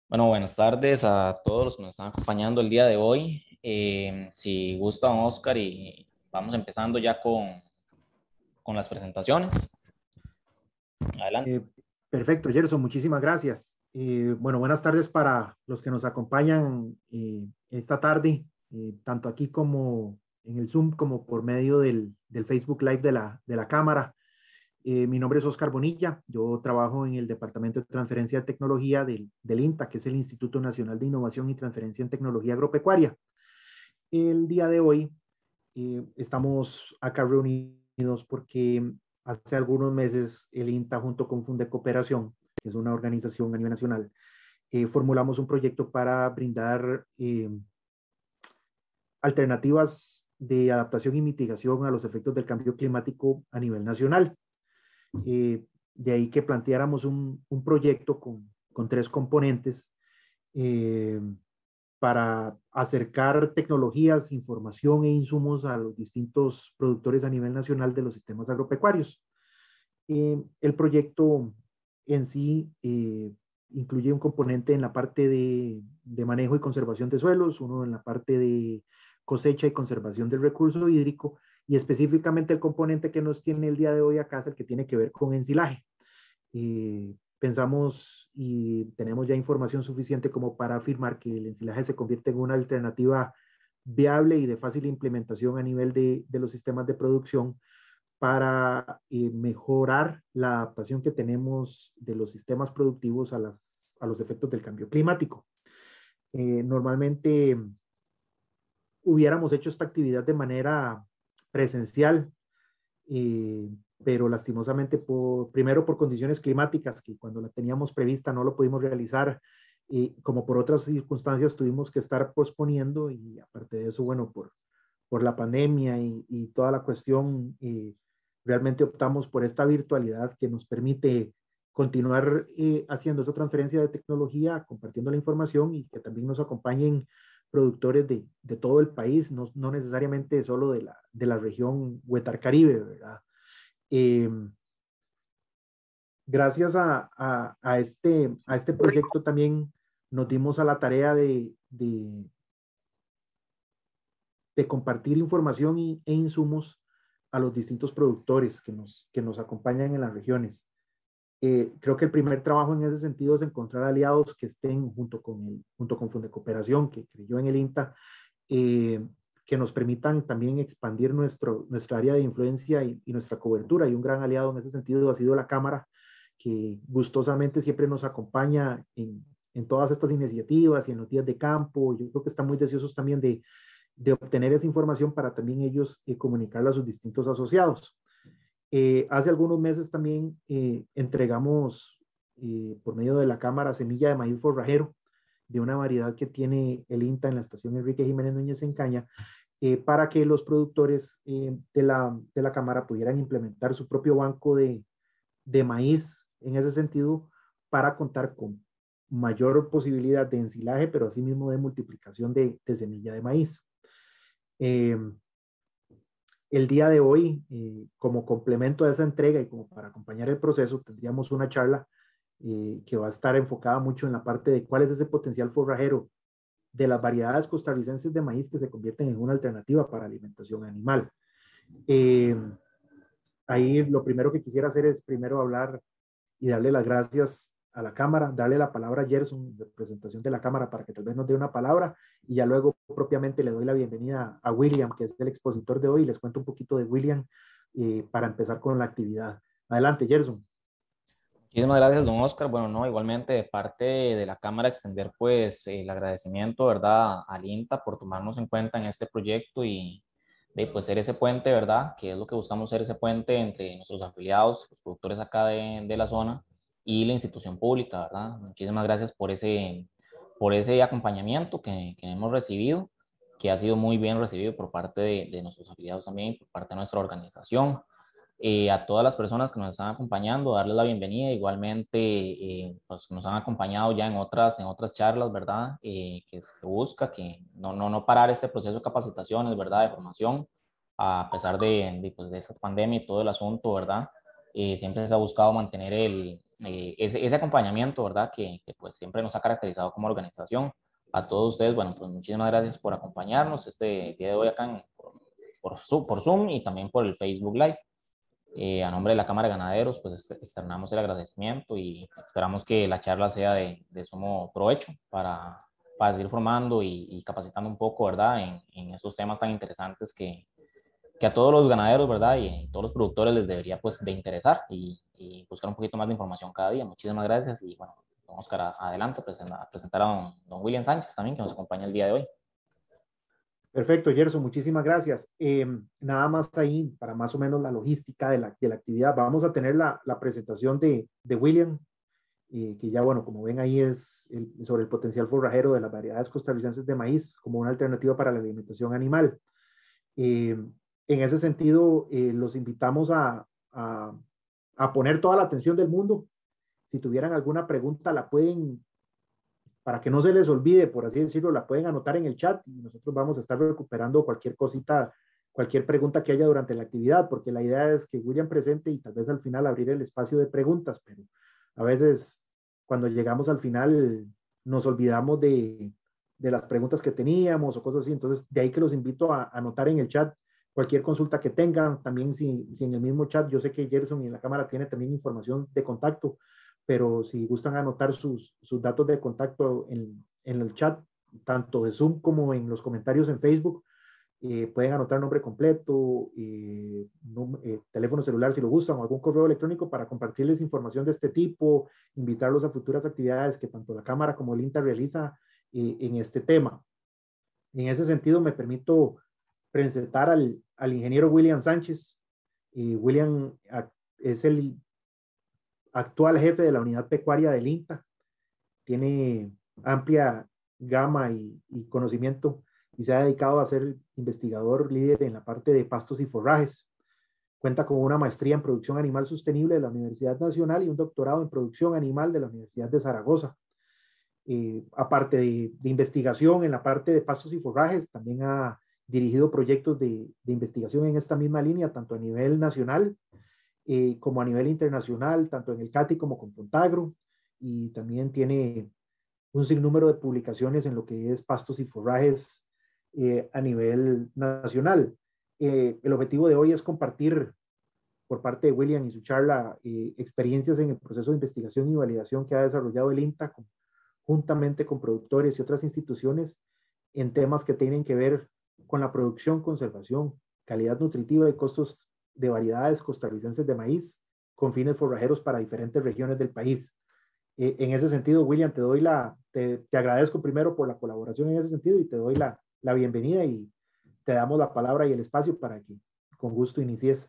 Bueno, buenas tardes a todos los que nos están acompañando el día de hoy. Si gusta, don Oscar, y vamos empezando ya con las presentaciones. Adelante. Eh, Perfecto, Gerson, muchísimas gracias. Bueno, buenas tardes para los que nos acompañan esta tarde, tanto aquí como en el Zoom, como por medio del Facebook Live de la Cámara. Mi nombre es Oscar Bonilla, yo trabajo en el Departamento de Transferencia de Tecnología del INTA, que es el Instituto Nacional de Innovación y Transferencia en Tecnología Agropecuaria. El día de hoy estamos acá reunidos porque hace algunos meses el INTA junto con Funde Cooperación, que es una organización a nivel nacional, formulamos un proyecto para brindar alternativas de adaptación y mitigación a los efectos del cambio climático a nivel nacional. De ahí que planteáramos un proyecto con tres componentes. Eh, para acercar tecnologías, información e insumos a los distintos productores a nivel nacional de los sistemas agropecuarios. El proyecto en sí incluye un componente en la parte de manejo y conservación de suelos, uno en la parte de cosecha y conservación del recurso hídrico, y específicamente el componente que nos tiene el día de hoy acá es el que tiene que ver con ensilaje. Pensamos y tenemos ya información suficiente como para afirmar que el ensilaje se convierte en una alternativa viable y de fácil implementación a nivel de los sistemas de producción para mejorar la adaptación que tenemos de los sistemas productivos a los efectos del cambio climático. Normalmente hubiéramos hecho esta actividad de manera presencial, eh, pero lastimosamente, primero por condiciones climáticas, que cuando la teníamos prevista no lo pudimos realizar, y como por otras circunstancias tuvimos que estar posponiendo, y aparte de eso, bueno, por la pandemia y toda la cuestión, realmente optamos por esta virtualidad que nos permite continuar haciendo esa transferencia de tecnología, compartiendo la información y que también nos acompañen productores de todo el país, no necesariamente solo de la región Huetar Caribe, ¿verdad? Eh, Gracias a este proyecto también nos dimos a la tarea de compartir información e insumos a los distintos productores que nos acompañan en las regiones. Creo que el primer trabajo en ese sentido es encontrar aliados que estén junto con Funde Cooperación, que creyó en el INTA, eh, que nos permitan también expandir nuestra área de influencia y nuestra cobertura. Y un gran aliado en ese sentido ha sido la Cámara, que gustosamente siempre nos acompaña en todas estas iniciativas y en los días de campo. Yo creo que están muy deseosos también de obtener esa información para también ellos comunicarla a sus distintos asociados. Hace algunos meses también entregamos por medio de la Cámara semilla de maíz forrajero de una variedad que tiene el INTA en la estación Enrique Jiménez Núñez en Caña, para que los productores de la Cámara pudieran implementar su propio banco de maíz en ese sentido, para contar con mayor posibilidad de ensilaje, pero asimismo de multiplicación de semilla de maíz. Eh, el día de hoy, como complemento a esa entrega y como para acompañar el proceso, tendríamos una charla que va a estar enfocada mucho en la parte de cuál es ese potencial forrajero de las variedades costarricenses de maíz que se convierten en una alternativa para alimentación animal. Eh, Ahí lo primero que quisiera hacer es primero hablar y darle las gracias a la Cámara, darle la palabra a Gerson, representación de la Cámara, para que tal vez nos dé una palabra, y ya luego propiamente le doy la bienvenida a William, que es el expositor de hoy, y les cuento un poquito de William para empezar con la actividad. Adelante, Gerson. Muchísimas gracias, don Oscar. Bueno, no, igualmente de parte de la Cámara extender pues el agradecimiento, ¿verdad?, al INTA por tomarnos en cuenta en este proyecto y de pues ser ese puente, ¿verdad?, que es lo que buscamos, ser ese puente entre nuestros afiliados, los productores acá de la zona y la institución pública, ¿verdad? Muchísimas gracias por ese acompañamiento que hemos recibido, que ha sido muy bien recibido por parte de nuestros afiliados también, por parte de nuestra organización. A todas las personas que nos están acompañando, darles la bienvenida, igualmente pues, que nos han acompañado ya en otras charlas, ¿verdad? Que se busca que no parar este proceso de capacitaciones, ¿verdad? De formación, a pesar pues, de esta pandemia y todo el asunto, ¿verdad? siempre se ha buscado mantener ese acompañamiento, ¿verdad? Que pues siempre nos ha caracterizado como organización. A todos ustedes, bueno, pues muchísimas gracias por acompañarnos este día de hoy acá por Zoom y también por el Facebook Live. A nombre de la Cámara de Ganaderos, pues externamos el agradecimiento y esperamos que la charla sea de sumo provecho para seguir formando y capacitando un poco, ¿verdad? En esos temas tan interesantes que a todos los ganaderos, ¿verdad? Y a todos los productores les debería, pues, de interesar y buscar un poquito más de información cada día. Muchísimas gracias y, bueno, don Oscar, adelante a presentar a don William Sánchez también, que nos acompaña el día de hoy. Perfecto, Gerson, muchísimas gracias. Nada más ahí, para más o menos la logística de la actividad, vamos a tener la presentación de William, que ya, bueno, como ven ahí es sobre el potencial forrajero de las variedades costarricenses de maíz como una alternativa para la alimentación animal. En ese sentido, los invitamos a poner toda la atención del mundo. Si tuvieran alguna pregunta, la pueden, para que no se les olvide, por así decirlo, la pueden anotar en el chat y nosotros vamos a estar recuperando cualquier cosita, cualquier pregunta que haya durante la actividad, porque la idea es que William presente y tal vez al final abrir el espacio de preguntas, pero a veces cuando llegamos al final nos olvidamos de las preguntas que teníamos o cosas así, entonces de ahí que los invito a anotar en el chat cualquier consulta que tengan, también si en el mismo chat, yo sé que Gerson y en la cámara tiene también información de contacto, pero si gustan anotar sus datos de contacto en el chat, tanto de Zoom como en los comentarios en Facebook, pueden anotar nombre completo, teléfono celular si lo gustan, o algún correo electrónico para compartirles información de este tipo, invitarlos a futuras actividades que tanto la Cámara como el INTA realiza en este tema. En ese sentido, me permito presentar al ingeniero William Sánchez. William es el actual jefe de la unidad pecuaria del INTA, tiene amplia gama y conocimiento y se ha dedicado a ser investigador líder en la parte de pastos y forrajes. Cuenta con una maestría en producción animal sostenible de la Universidad Nacional y un doctorado en producción animal de la Universidad de Zaragoza. Aparte de investigación en la parte de pastos y forrajes, también ha dirigido proyectos de investigación en esta misma línea, tanto a nivel nacional como a nivel internacional, tanto en el CATI como con Fontagro, y también tiene un sinnúmero de publicaciones en lo que es pastos y forrajes a nivel nacional. El objetivo de hoy es compartir por parte de William y su charla experiencias en el proceso de investigación y validación que ha desarrollado el INTA juntamente con productores y otras instituciones en temas que tienen que ver con la producción, conservación, calidad nutritiva y costos de variedades costarricenses de maíz con fines forrajeros para diferentes regiones del país. En ese sentido, William, te agradezco primero por la colaboración en ese sentido y te doy la bienvenida y te damos la palabra y el espacio para que con gusto inicies.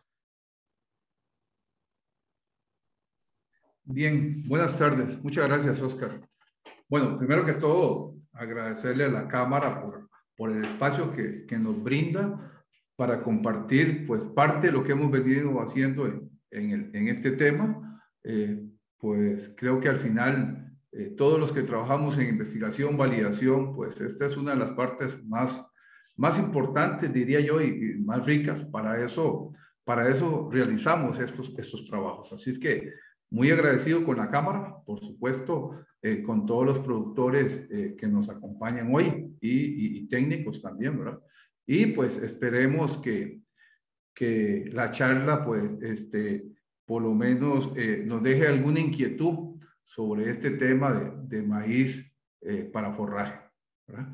Bien, buenas tardes. Muchas gracias, Oscar. Bueno, primero que todo, agradecerle a la Cámara por el espacio que nos brinda para compartir pues parte de lo que hemos venido haciendo en este tema. Pues creo que al final todos los que trabajamos en investigación, validación, pues esta es una de las partes más importantes, diría yo, y más ricas. Para eso realizamos estos trabajos. Así es que muy agradecido con la Cámara, por supuesto, con todos los productores que nos acompañan hoy y técnicos también, ¿verdad? Y pues esperemos que la charla, pues, por lo menos nos deje alguna inquietud sobre este tema de maíz para forraje, ¿verdad?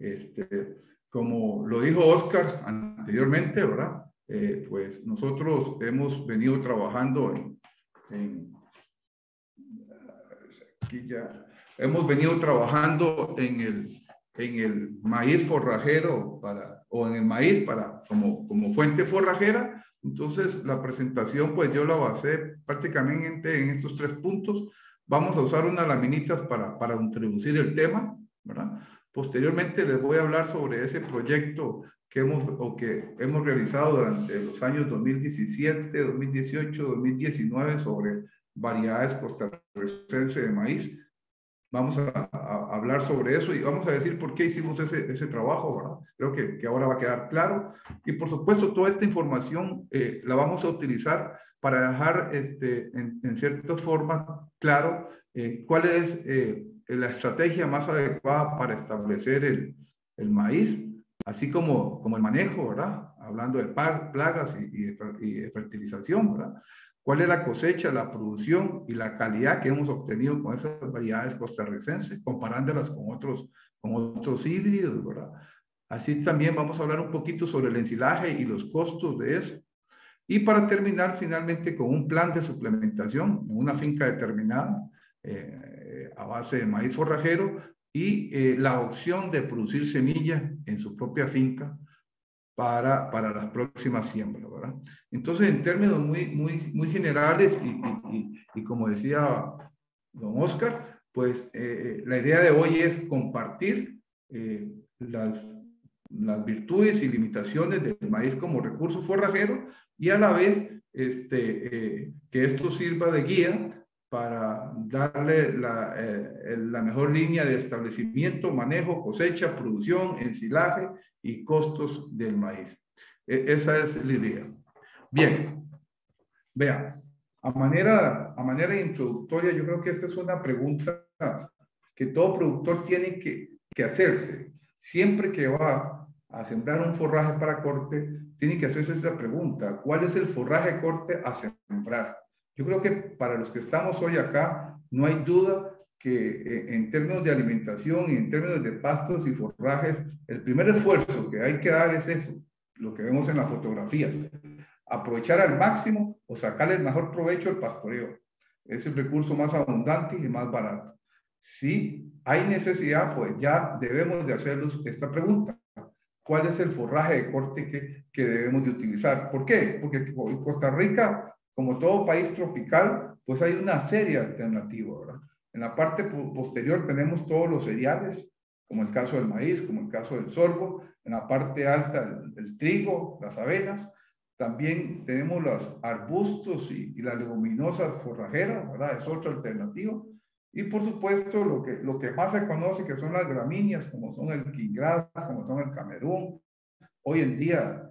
Como lo dijo Oscar anteriormente, ¿verdad? Pues nosotros hemos venido trabajando aquí ya, hemos venido trabajando en el maíz forrajero o en el maíz como fuente forrajera. Entonces, la presentación, pues yo la basé prácticamente en estos 3 puntos. Vamos a usar unas laminitas para introducir el tema, ¿verdad? Posteriormente les voy a hablar sobre ese proyecto que hemos realizado durante los años 2017, 2018, 2019 sobre variedades costarricenses de maíz. vamos a hablar sobre eso y vamos a decir por qué hicimos ese trabajo, ¿verdad? Creo que ahora va a quedar claro. Y por supuesto, toda esta información la vamos a utilizar para dejar en ciertas formas claro cuál es la estrategia más adecuada para establecer el maíz, así como el manejo, ¿verdad? Hablando de plagas y de fertilización, ¿verdad? ¿Cuál es la cosecha, la producción y la calidad que hemos obtenido con esas variedades costarricenses, comparándolas con otros híbridos, ¿verdad? Así también vamos a hablar un poquito sobre el ensilaje y los costos de eso. Y para terminar finalmente con un plan de suplementación en una finca determinada a base de maíz forrajero y la opción de producir semilla en su propia finca para las próximas siembras, ¿verdad? Entonces, en términos muy generales y como decía don Oscar, pues la idea de hoy es compartir las virtudes y limitaciones del maíz como recurso forrajero y a la vez que esto sirva de guía para darle la mejor línea de establecimiento, manejo, cosecha, producción, ensilaje y costos del maíz. Esa es la idea. Bien, vean, a manera introductoria, yo creo que esta es una pregunta que todo productor tiene que hacerse. Siempre que va a sembrar un forraje para corte, tiene que hacerse esta pregunta: ¿cuál es el forraje de corte a sembrar? Yo creo que para los que estamos hoy acá, no hay duda que en términos de alimentación y en términos de pastos y forrajes, el primer esfuerzo que hay que dar es eso, lo que vemos en las fotografías: aprovechar al máximo o sacarle el mejor provecho al pastoreo. Es el recurso más abundante y más barato. Si hay necesidad, pues ya debemos de hacernos esta pregunta: ¿cuál es el forraje de corte que debemos de utilizar? ¿Por qué? Porque en Costa Rica, como todo país tropical, pues hay una serie de alternativas, ¿verdad? En la parte posterior tenemos todos los cereales, como el caso del maíz, como el caso del sorgo. En la parte alta, el trigo, las avenas. También tenemos los arbustos y las leguminosas forrajeras, ¿verdad? Es otra alternativa. Y por supuesto, lo que más se conoce, que son las gramíneas, como son el quingras, como son el camerún. Hoy en día,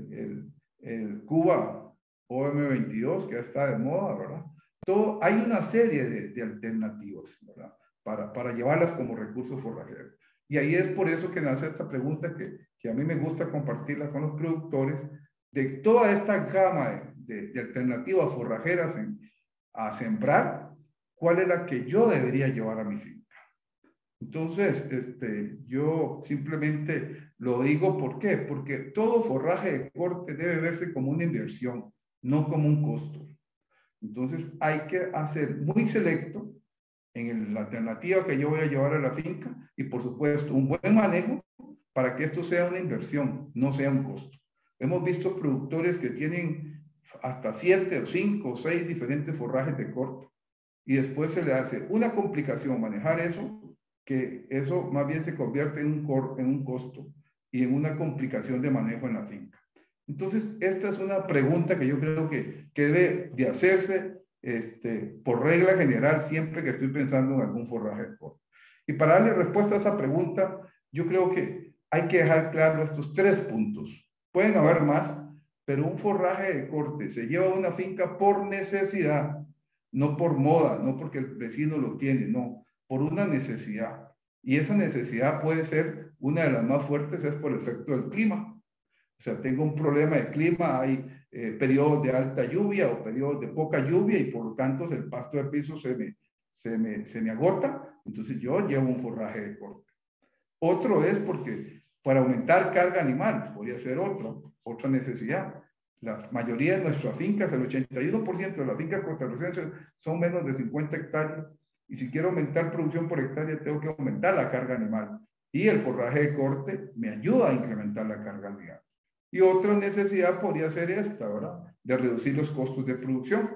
el Cuba OM22, que ya está de moda, ¿verdad? Hay una serie de alternativas, ¿verdad? Para llevarlas como recursos forrajeros. Y ahí es por eso que nace esta pregunta que a mí me gusta compartirla con los productores, de toda esta gama de alternativas forrajeras a sembrar, ¿cuál es la que yo debería llevar a mi finca? Entonces, yo simplemente lo digo, ¿por qué? Porque todo forraje de corte debe verse como una inversión, no como un costo. Entonces, hay que hacer muy selecto en la alternativa que yo voy a llevar a la finca y, por supuesto, un buen manejo para que esto sea una inversión, no sea un costo. Hemos visto productores que tienen hasta 7 o 5 o 6 diferentes forrajes de corte y después se le hace una complicación manejar eso, que eso más bien se convierte en un costo y en una complicación de manejo en la finca. Entonces, esta es una pregunta que yo creo que debe de hacerse por regla general siempre que estoy pensando en algún forraje de corte. Y para darle respuesta a esa pregunta, yo creo que hay que dejar claro estos 3 puntos. Pueden haber más, pero un forraje de corte se lleva a una finca por necesidad, no por moda, no porque el vecino lo tiene, no, por una necesidad. Y esa necesidad puede ser, una de las más fuertes es por efecto del clima. O sea, tengo un problema de clima, hay periodos de alta lluvia o periodos de poca lluvia y por lo tanto el pasto de piso se me agota, entonces yo llevo un forraje de corte. Otro es porque para aumentar carga animal, podría ser otra necesidad. La mayoría de nuestras fincas, el 81% de las fincas costarricenses son menos de 50 hectáreas y si quiero aumentar producción por hectárea tengo que aumentar la carga animal y el forraje de corte me ayuda a incrementar la carga animal. Y otra necesidad podría ser esta, ¿verdad? De reducir los costos de producción.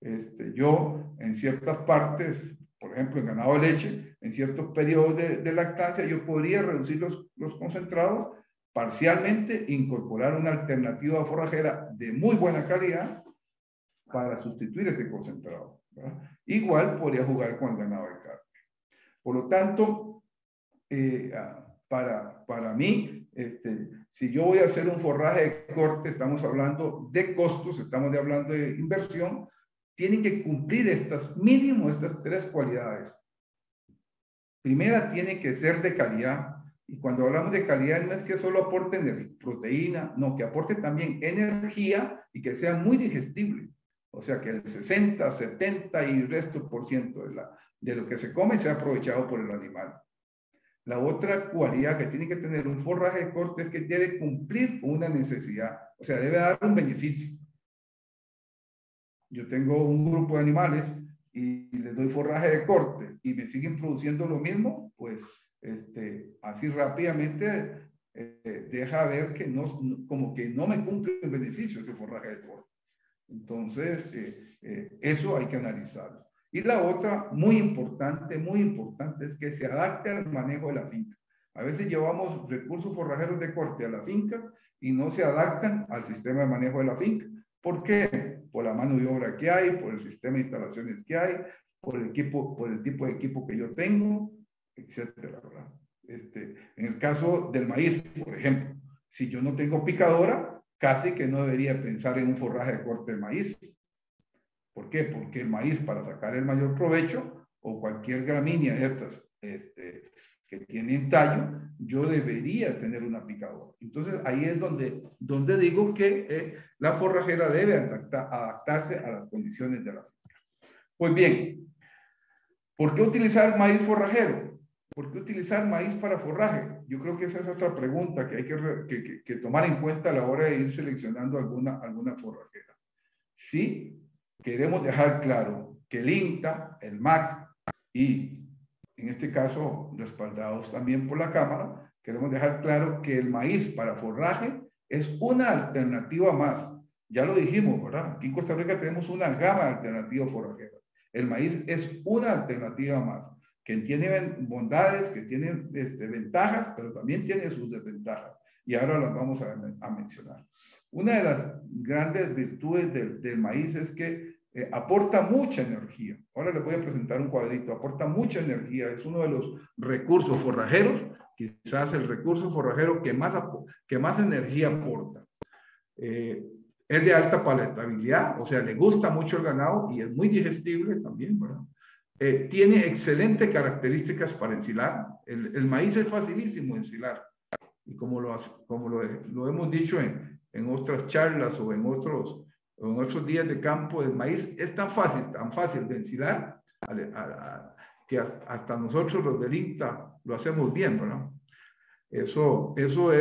Yo en ciertas partes, por ejemplo en ganado de leche, en ciertos periodos de lactancia, yo podría reducir los concentrados parcialmente, incorporar una alternativa forrajera de muy buena calidad para sustituir ese concentrado, ¿verdad? Igual podría jugar con el ganado de carne. Por lo tanto, para mí, si yo voy a hacer un forraje de corte, estamos hablando de costos, estamos hablando de inversión, tiene que cumplir mínimo estas 3 cualidades. Primera, tiene que ser de calidad. Y cuando hablamos de calidad, no es que solo aporte proteína, no, que aporte también energía y que sea muy digestible. O sea, que el 60, 70 y el resto por ciento de lo que se come sea aprovechado por el animal. La otra cualidad que tiene que tener un forraje de corte es que debe cumplir con una necesidad, o sea, debe dar un beneficio. Yo tengo un grupo de animales y les doy forraje de corte y me siguen produciendo lo mismo, pues así rápidamente deja ver que como que no me cumple el beneficio ese forraje de corte. Entonces, eso hay que analizarlo. Y la otra, muy importante, es que se adapte al manejo de la finca. A veces llevamos recursos forrajeros de corte a las fincas y no se adaptan al sistema de manejo de la finca. ¿Por qué? Por la mano de obra que hay, por el sistema de instalaciones que hay, por el tipo de equipo que yo tengo, etcétera, ¿verdad? En el caso del maíz, por ejemplo, si yo no tengo picadora, casi que no debería pensar en un forraje de corte de maíz. ¿Por qué? Porque el maíz, para sacar el mayor provecho, o cualquier gramínea de estas que tienen tallo, yo debería tener una picadora. Entonces, ahí es donde digo que la forrajera debe adaptarse a las condiciones de la finca. Pues bien, ¿por qué utilizar maíz forrajero? ¿Por qué utilizar maíz para forraje? Yo creo que esa es otra pregunta que hay que tomar en cuenta a la hora de ir seleccionando alguna forrajera. Sí, queremos dejar claro que el INTA, el MAC y en este caso respaldados también por la Cámara, queremos dejar claro que el maíz para forraje es una alternativa más. Ya lo dijimos, ¿verdad? Aquí en Costa Rica tenemos una gama de alternativas forrajeras. El maíz es una alternativa más, que tiene bondades, que tiene ventajas, pero también tiene sus desventajas. Y ahora las vamos a mencionar. Una de las grandes virtudes del maíz es que aporta mucha energía. Ahora les voy a presentar un cuadrito. Aporta mucha energía. Es uno de los recursos forrajeros, quizás el recurso forrajero que más energía aporta. Es de alta palatabilidad, o sea, le gusta mucho el ganado y es muy digestible también, ¿verdad? Tiene excelentes características para ensilar. El maíz es facilísimo de ensilar. Y como lo hemos dicho en otras charlas o en otros días de campo, el maíz es tan fácil de ensilar que hasta nosotros los del INTA lo hacemos bien, ¿verdad? Eso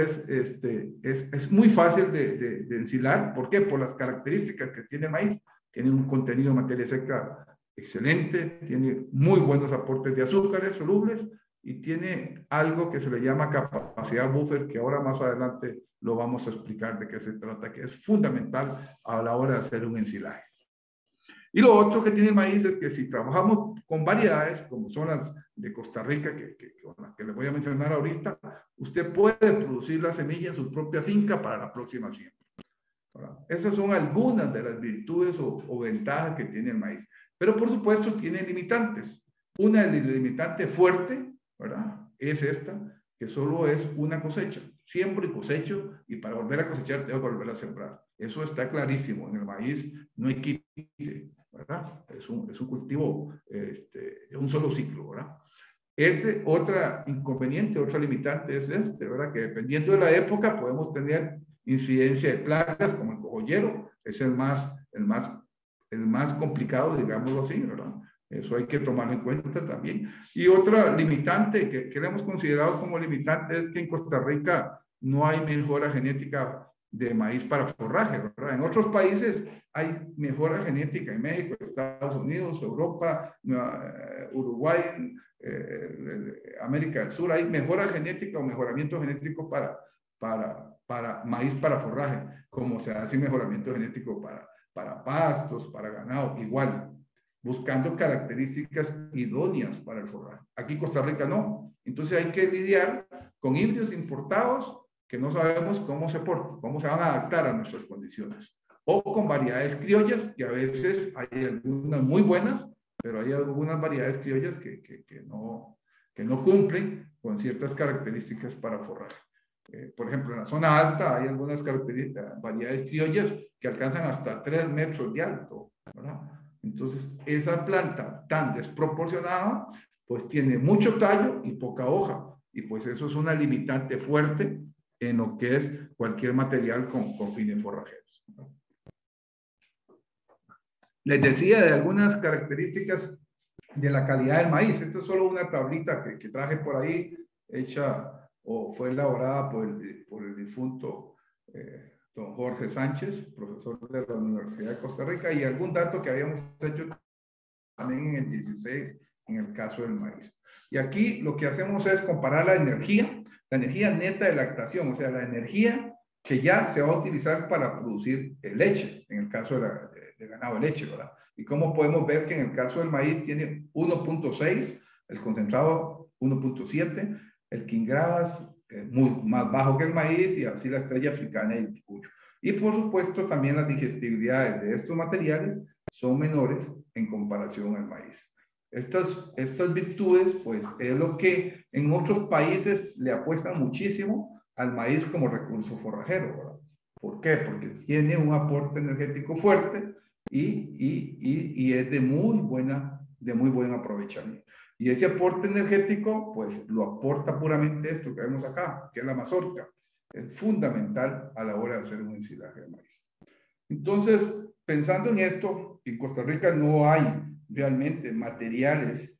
es muy fácil de ensilar. ¿Por qué? Por las características que tiene el maíz. Tiene un contenido de materia seca excelente, tiene muy buenos aportes de azúcares solubles y tiene algo que se le llama capacidad buffer, que ahora más adelante lo vamos a explicar de qué se trata, que es fundamental a la hora de hacer un ensilaje. Y lo otro que tiene el maíz es que si trabajamos con variedades, como son las de Costa Rica, con las que les voy a mencionar ahorita, usted puede producir la semilla en su propia finca para la próxima siembra. Esas son algunas de las virtudes o ventajas que tiene el maíz. Pero por supuesto tiene limitantes. Una de las limitantes fuerte, ¿verdad? Es esta, que solo es una cosecha. Siembro y cosecho, y para volver a cosechar tengo que volver a sembrar. Eso está clarísimo. En el maíz no hay quite, ¿verdad? Es un cultivo de un solo ciclo, ¿verdad? Otra inconveniente, otra limitante es ¿verdad? Que dependiendo de la época podemos tener incidencia de plagas como el cogollero, es el más complicado, digámoslo así, ¿verdad? Eso hay que tomarlo en cuenta también. Y otra limitante que le hemos considerado como limitante es que en Costa Rica no hay mejora genética de maíz para forraje, ¿verdad? En otros países hay mejora genética, en México, Estados Unidos, Europa, Uruguay, América del Sur, hay mejora genética o mejoramiento genético para maíz para forraje, como se hace mejoramiento genético para pastos, para ganado, igual, buscando características idóneas para el forraje. Aquí en Costa Rica no. Entonces hay que lidiar con híbridos importados que no sabemos cómo se van a adaptar a nuestras condiciones. O con variedades criollas, que a veces hay algunas muy buenas, pero hay algunas variedades criollas que que no cumplen con ciertas características para forraje. Por ejemplo, en la zona alta hay algunas características, variedades criollas que alcanzan hasta 3 metros de alto, ¿verdad? Entonces, esa planta tan desproporcionada, pues tiene mucho tallo y poca hoja, y pues eso es una limitante fuerte en lo que es cualquier material con fines forrajeros. Les decía de algunas características de la calidad del maíz. Esta es solo una tablita que traje por ahí, hecha o fue elaborada por el difunto don Jorge Sánchez, profesor de la Universidad de Costa Rica, y algún dato que habíamos hecho también en el 16, en el caso del maíz. Y aquí lo que hacemos es comparar la energía neta de lactación, o sea, la energía que ya se va a utilizar para producir leche, en el caso de ganado de leche, ¿verdad? Y cómo podemos ver que en el caso del maíz tiene 1.6, el concentrado 1.7, el quingravas más bajo que el maíz, y así la estrella africana y el picuyo. Y por supuesto también las digestibilidades de estos materiales son menores en comparación al maíz. Estas virtudes, pues, es lo que en otros países le apuestan muchísimo al maíz como recurso forrajero, ¿verdad? ¿Por qué? Porque tiene un aporte energético fuerte y es de muy buen aprovechamiento. Y ese aporte energético, pues, lo aporta puramente esto que vemos acá, que es la mazorca. Es fundamental a la hora de hacer un ensilaje de maíz. Entonces, pensando en esto, en Costa Rica no hay realmente materiales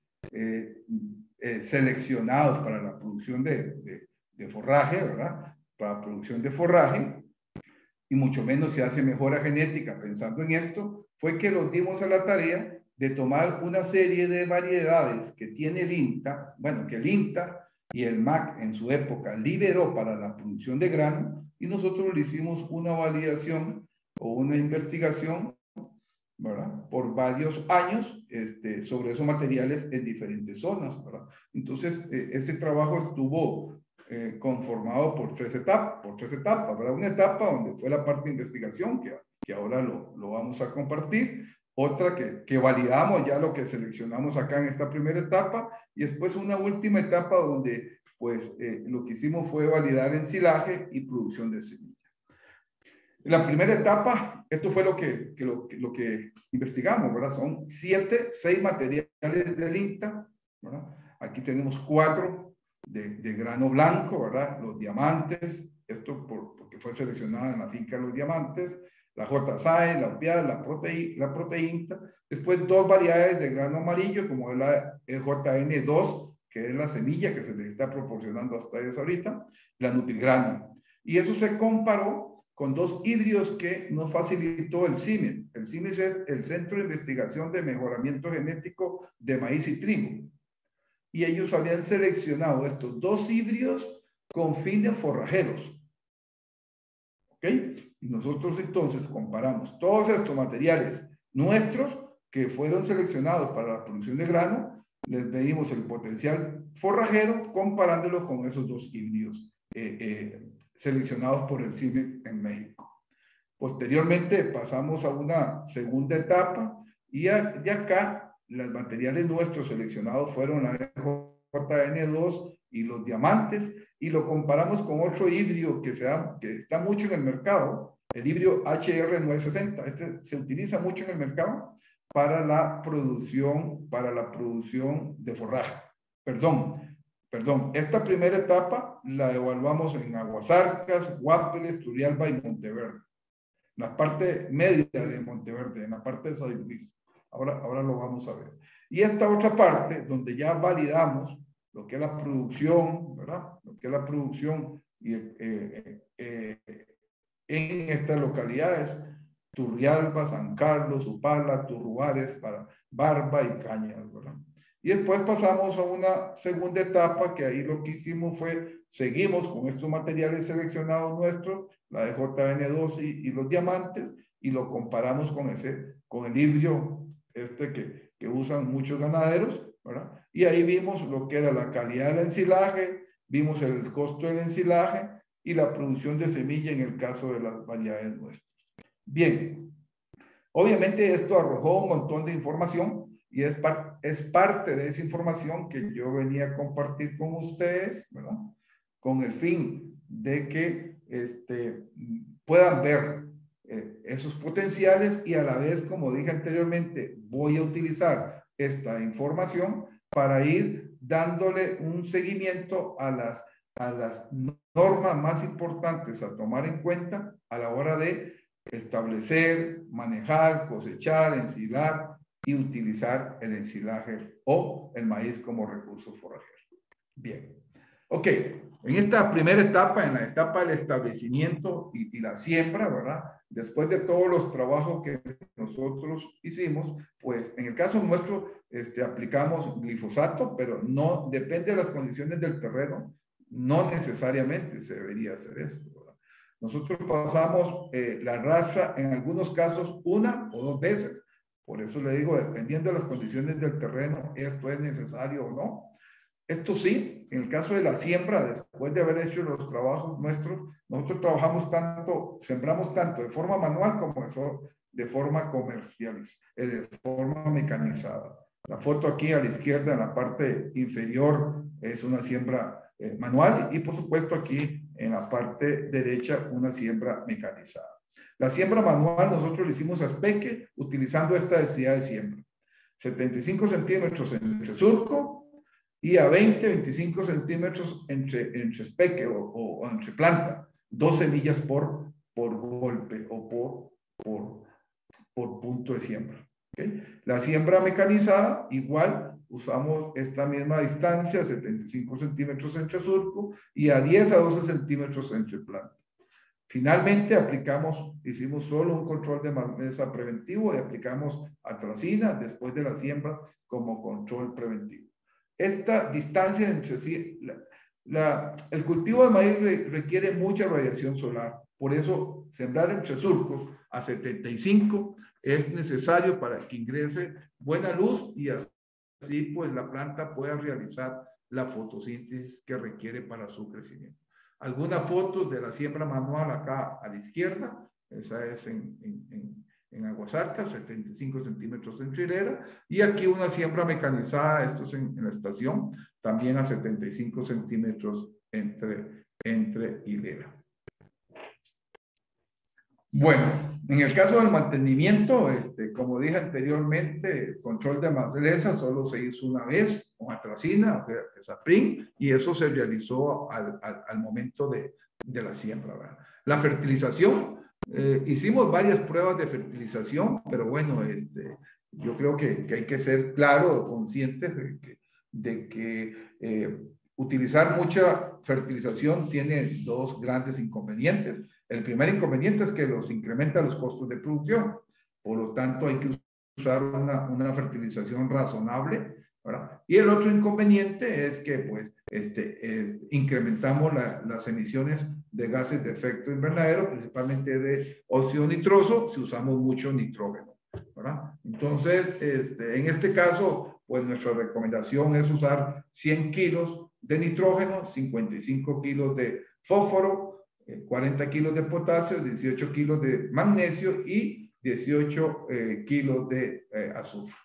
seleccionados para la producción de forraje, ¿verdad? Para la producción de forraje, y mucho menos se hace mejora genética. Pensando en esto, fue que nos dimos a la tarea de tomar una serie de variedades que tiene el INTA, bueno, que el INTA y el MAC en su época liberó para la producción de grano, y nosotros le hicimos una validación o una investigación, ¿verdad? Por varios años sobre esos materiales en diferentes zonas, ¿verdad? Entonces, ese trabajo estuvo conformado por tres etapas, ¿verdad? Una etapa donde fue la parte de investigación, que ahora lo vamos a compartir. Otra que validamos ya lo que seleccionamos acá en esta primera etapa, y después una última etapa donde, pues, lo que hicimos fue validar ensilaje y producción de semilla. En la primera etapa, esto fue lo que investigamos, ¿verdad? Son 6 materiales del INTA, ¿verdad? Aquí tenemos 4 de grano blanco, ¿verdad? Los diamantes, esto porque fue seleccionada en la finca Los Diamantes, la JSAE, la opiada, la proteínta. Después 2 variedades de grano amarillo, como es la JN2, que es la semilla que se les está proporcionando a ustedes ahorita, la Nutrigrano. Y eso se comparó con 2 híbridos que nos facilitó el CIMES. El CIMES es el Centro de Investigación de Mejoramiento Genético de Maíz y Trigo. Y ellos habían seleccionado estos 2 híbridos con fines forrajeros. ¿Ok? Y nosotros entonces comparamos todos estos materiales nuestros que fueron seleccionados para la producción de grano, les medimos el potencial forrajero comparándolos con esos 2 híbridos seleccionados por el CIMES en México. Posteriormente pasamos a una segunda etapa, y de acá los materiales nuestros seleccionados fueron la JN2 y los diamantes, y lo comparamos con otro híbrido que está mucho en el mercado, el híbrido HR960. Este se utiliza mucho en el mercado para la producción de forraje. Perdón, esta primera etapa la evaluamos en Aguasarcas, Guápeles, Turrialba y Monteverde. La parte media de Monteverde, en la parte de San Luis. Ahora lo vamos a ver. Y esta otra parte, donde ya validamos lo que es la producción, ¿verdad? Lo que es la producción en estas localidades, Turrialba, San Carlos, Upala, Turruares, Barba y Cañas, ¿verdad? Y después pasamos a una segunda etapa, que ahí lo que hicimos fue, seguimos con estos materiales seleccionados nuestros, la de JN2 y los diamantes, y lo comparamos con el híbrido que usan muchos ganaderos, ¿verdad? Y ahí vimos lo que era la calidad del ensilaje, vimos el costo del ensilaje y la producción de semilla en el caso de las variedades nuestras. Bien, obviamente esto arrojó un montón de información, y es es parte de esa información que yo venía a compartir con ustedes, ¿verdad? Con el fin de que puedan ver esos potenciales y a la vez, como dije anteriormente, voy a utilizar esta información para ir dándole un seguimiento a las normas más importantes a tomar en cuenta a la hora de establecer, manejar, cosechar, ensilar y utilizar el ensilaje o el maíz como recurso forrajero. Bien. Ok, en esta primera etapa, en la etapa del establecimiento y la siembra, ¿verdad? Después de todos los trabajos que nosotros hicimos, pues en el caso nuestro aplicamos glifosato, pero no depende de las condiciones del terreno, no necesariamente se debería hacer esto, ¿verdad? Nosotros pasamos la racha en algunos casos 1 o 2 veces. Por eso le digo, dependiendo de las condiciones del terreno, esto es necesario o no. Esto sí, en el caso de la siembra, después de haber hecho los trabajos nuestros, nosotros trabajamos tanto, sembramos tanto de forma manual como de forma comercial, de forma mecanizada. La foto aquí a la izquierda, en la parte inferior, es una siembra manual y por supuesto aquí en la parte derecha una siembra mecanizada. La siembra manual nosotros la hicimos a espeque utilizando esta densidad de siembra. 75 centímetros entre surco y a 25 centímetros entre espeque o entre planta. 2 semillas por golpe o por punto de siembra. ¿Okay? La siembra mecanizada, igual, usamos esta misma distancia, 75 centímetros entre surco y a 10 a 12 centímetros entre planta. Finalmente hicimos solo un control de maleza preventivo y aplicamos atracina después de la siembra como control preventivo. Esta distancia entre sí, el cultivo de maíz requiere mucha radiación solar. Por eso, sembrar entre surcos a 75 es necesario para que ingrese buena luz y así pues la planta pueda realizar la fotosíntesis que requiere para su crecimiento. Algunas fotos de la siembra manual acá a la izquierda, esa es en Aguasarca, 75 centímetros entre hilera, y aquí una siembra mecanizada, esto es en la estación, también a 75 centímetros entre hilera. Bueno, en el caso del mantenimiento, como dije anteriormente, el control de maleza solo se hizo una vez con atracina, Saprin, y eso se realizó al momento de la siembra, ¿verdad? La fertilización, hicimos varias pruebas de fertilización, pero bueno, yo creo que hay que ser claro, conscientes de que utilizar mucha fertilización tiene 2 grandes inconvenientes. El primer inconveniente es que incrementa los costos de producción. Por lo tanto, hay que usar una fertilización razonable, ¿verdad? Y el otro inconveniente es que, pues, incrementamos las emisiones de gases de efecto invernadero, principalmente de óxido nitroso, si usamos mucho nitrógeno, ¿verdad? Entonces, en este caso, pues, nuestra recomendación es usar 100 kilos de nitrógeno, 55 kilos de fósforo, 40 kilos de potasio, 18 kilos de magnesio y 18 kilos de azufre.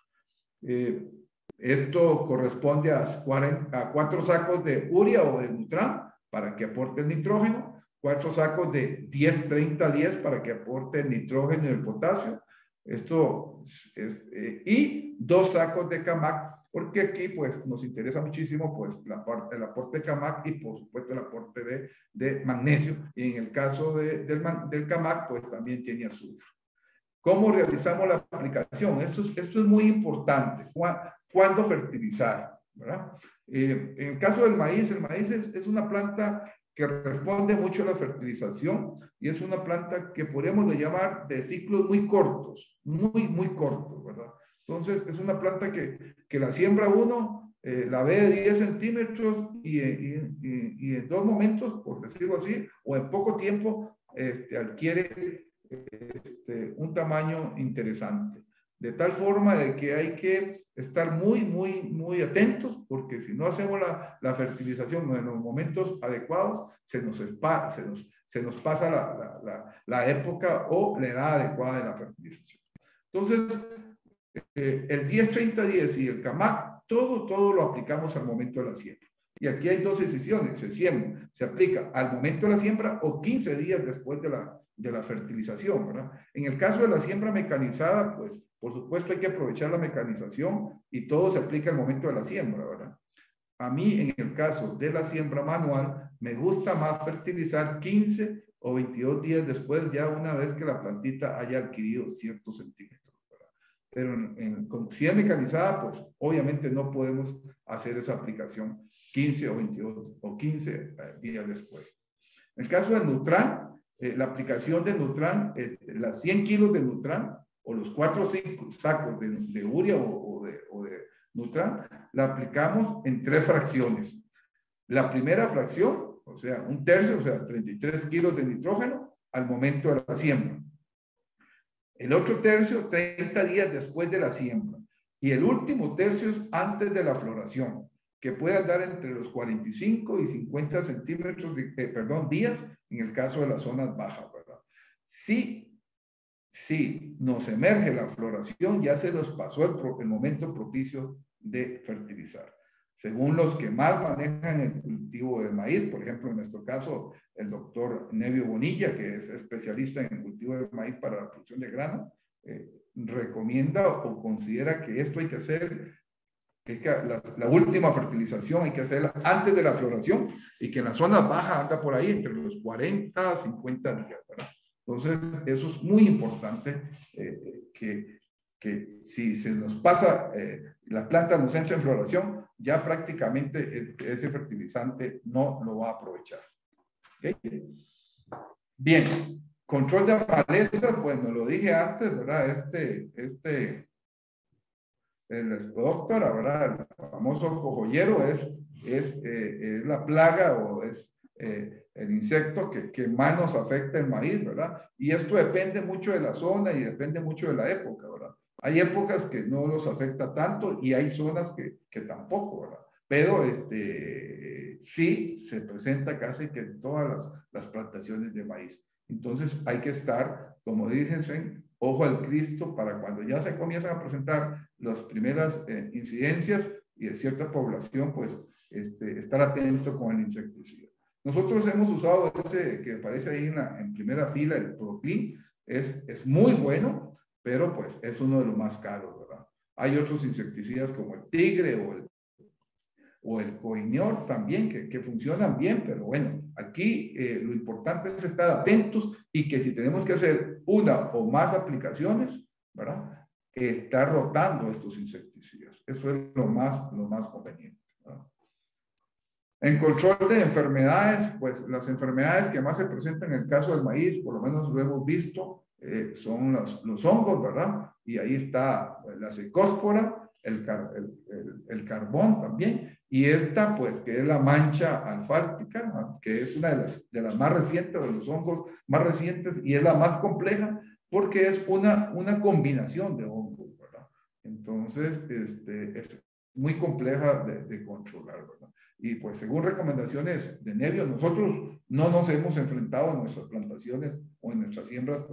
Esto corresponde a 4 sacos de urea o de Nutran para que aporte el nitrógeno, 4 sacos de 10-30-10 para que aporte el nitrógeno y el potasio. Esto y 2 sacos de Camac, porque aquí pues nos interesa muchísimo pues el aporte de Camac y por supuesto el aporte de magnesio, y en el caso del Camac pues también tiene azufre. ¿Cómo realizamos la aplicación? Esto es muy importante. ¿Cuándo fertilizar? ¿Verdad? En el caso del maíz, el maíz es una planta que responde mucho a la fertilización y es una planta que podríamos llamar de ciclos muy cortos, muy cortos, ¿verdad? Entonces, es una planta que la siembra uno, la ve de 10 centímetros y en 2 momentos, por decirlo así, o en poco tiempo, adquiere un tamaño interesante. De tal forma de que hay que estar muy atentos, porque si no hacemos la fertilización en los momentos adecuados, se nos pasa la época o la edad adecuada de la fertilización. Entonces, el 10-30-10 y el CAMAC, todo lo aplicamos al momento de la siembra. Y aquí hay dos decisiones, se aplica al momento de la siembra o 15 días después de la fertilización, ¿verdad? En el caso de la siembra mecanizada, pues por supuesto hay que aprovechar la mecanización y todo se aplica al momento de la siembra, ¿verdad? A mí, en el caso de la siembra manual, me gusta más fertilizar 15 o 22 días después, ya una vez que la plantita haya adquirido ciertos centímetros, ¿verdad? Pero si es mecanizada, pues obviamente no podemos hacer esa aplicación 15 o 22 o 15 días después. En el caso del Nutran, la aplicación de Nutran, las 100 kilos de Nutran o los 4 o 5 sacos de urea o de Nutran, la aplicamos en 3 fracciones. La primera fracción, o sea, un tercio, o sea, 33 kilos de nitrógeno al momento de la siembra. El otro tercio, 30 días después de la siembra. Y el último tercio es antes de la floración, que puede andar entre los 45 y 50 centímetros, días, en el caso de las zonas bajas, ¿verdad? Si nos emerge la floración, ya se nos pasó el momento propicio de fertilizar. Según los que más manejan el cultivo de maíz, por ejemplo, en nuestro caso, el doctor Nevio Bonilla, que es especialista en el cultivo de maíz para la producción de grano, recomienda o considera que esto hay que hacer, que la última fertilización hay que hacerla antes de la floración y que en las zonas bajas anda por ahí entre los 40 a 50 días, ¿verdad? Entonces, eso es muy importante, que si se nos pasa, la planta nos entra en floración, ya prácticamente ese fertilizante no lo va a aprovechar. ¿Okay? Bien, control de malezas, bueno, lo dije antes, ¿verdad? El Spodoptera, ¿verdad? El famoso cojollero es la plaga o es el insecto que más nos afecta el maíz, ¿verdad? Y esto depende mucho de la zona y depende mucho de la época, ¿verdad? Hay épocas que no los afecta tanto y hay zonas que tampoco, ¿verdad? Pero sí se presenta casi que en todas las plantaciones de maíz. Entonces hay que estar, como dicen, ojo al Cristo para cuando ya se comienzan a presentar las primeras incidencias y de cierta población, pues estar atento con el insecticida. Nosotros hemos usado ese que aparece ahí en primera fila, el Proclin, es muy bueno, pero pues es uno de los más caros, ¿verdad? Hay otros insecticidas como el Tigre o el Coinor también, que funcionan bien, pero bueno, aquí lo importante es estar atentos y que si tenemos que hacer una o más aplicaciones, ¿verdad? Estar rotando estos insecticidas. Eso es lo más conveniente, ¿verdad? En control de enfermedades, pues las enfermedades que más se presentan en el caso del maíz, por lo menos lo hemos visto, son los hongos, ¿verdad? Y ahí está la cecóspora, el carbón también, y esta, pues, que es la mancha alfáltica, ¿no? Que es una de las más recientes, de los hongos más recientes, y es la más compleja, porque es una combinación de hongos, ¿verdad? Entonces, es muy compleja de controlar, ¿verdad? Y pues según recomendaciones de Nevio, nosotros no nos hemos enfrentado en nuestras plantaciones o en nuestras siembras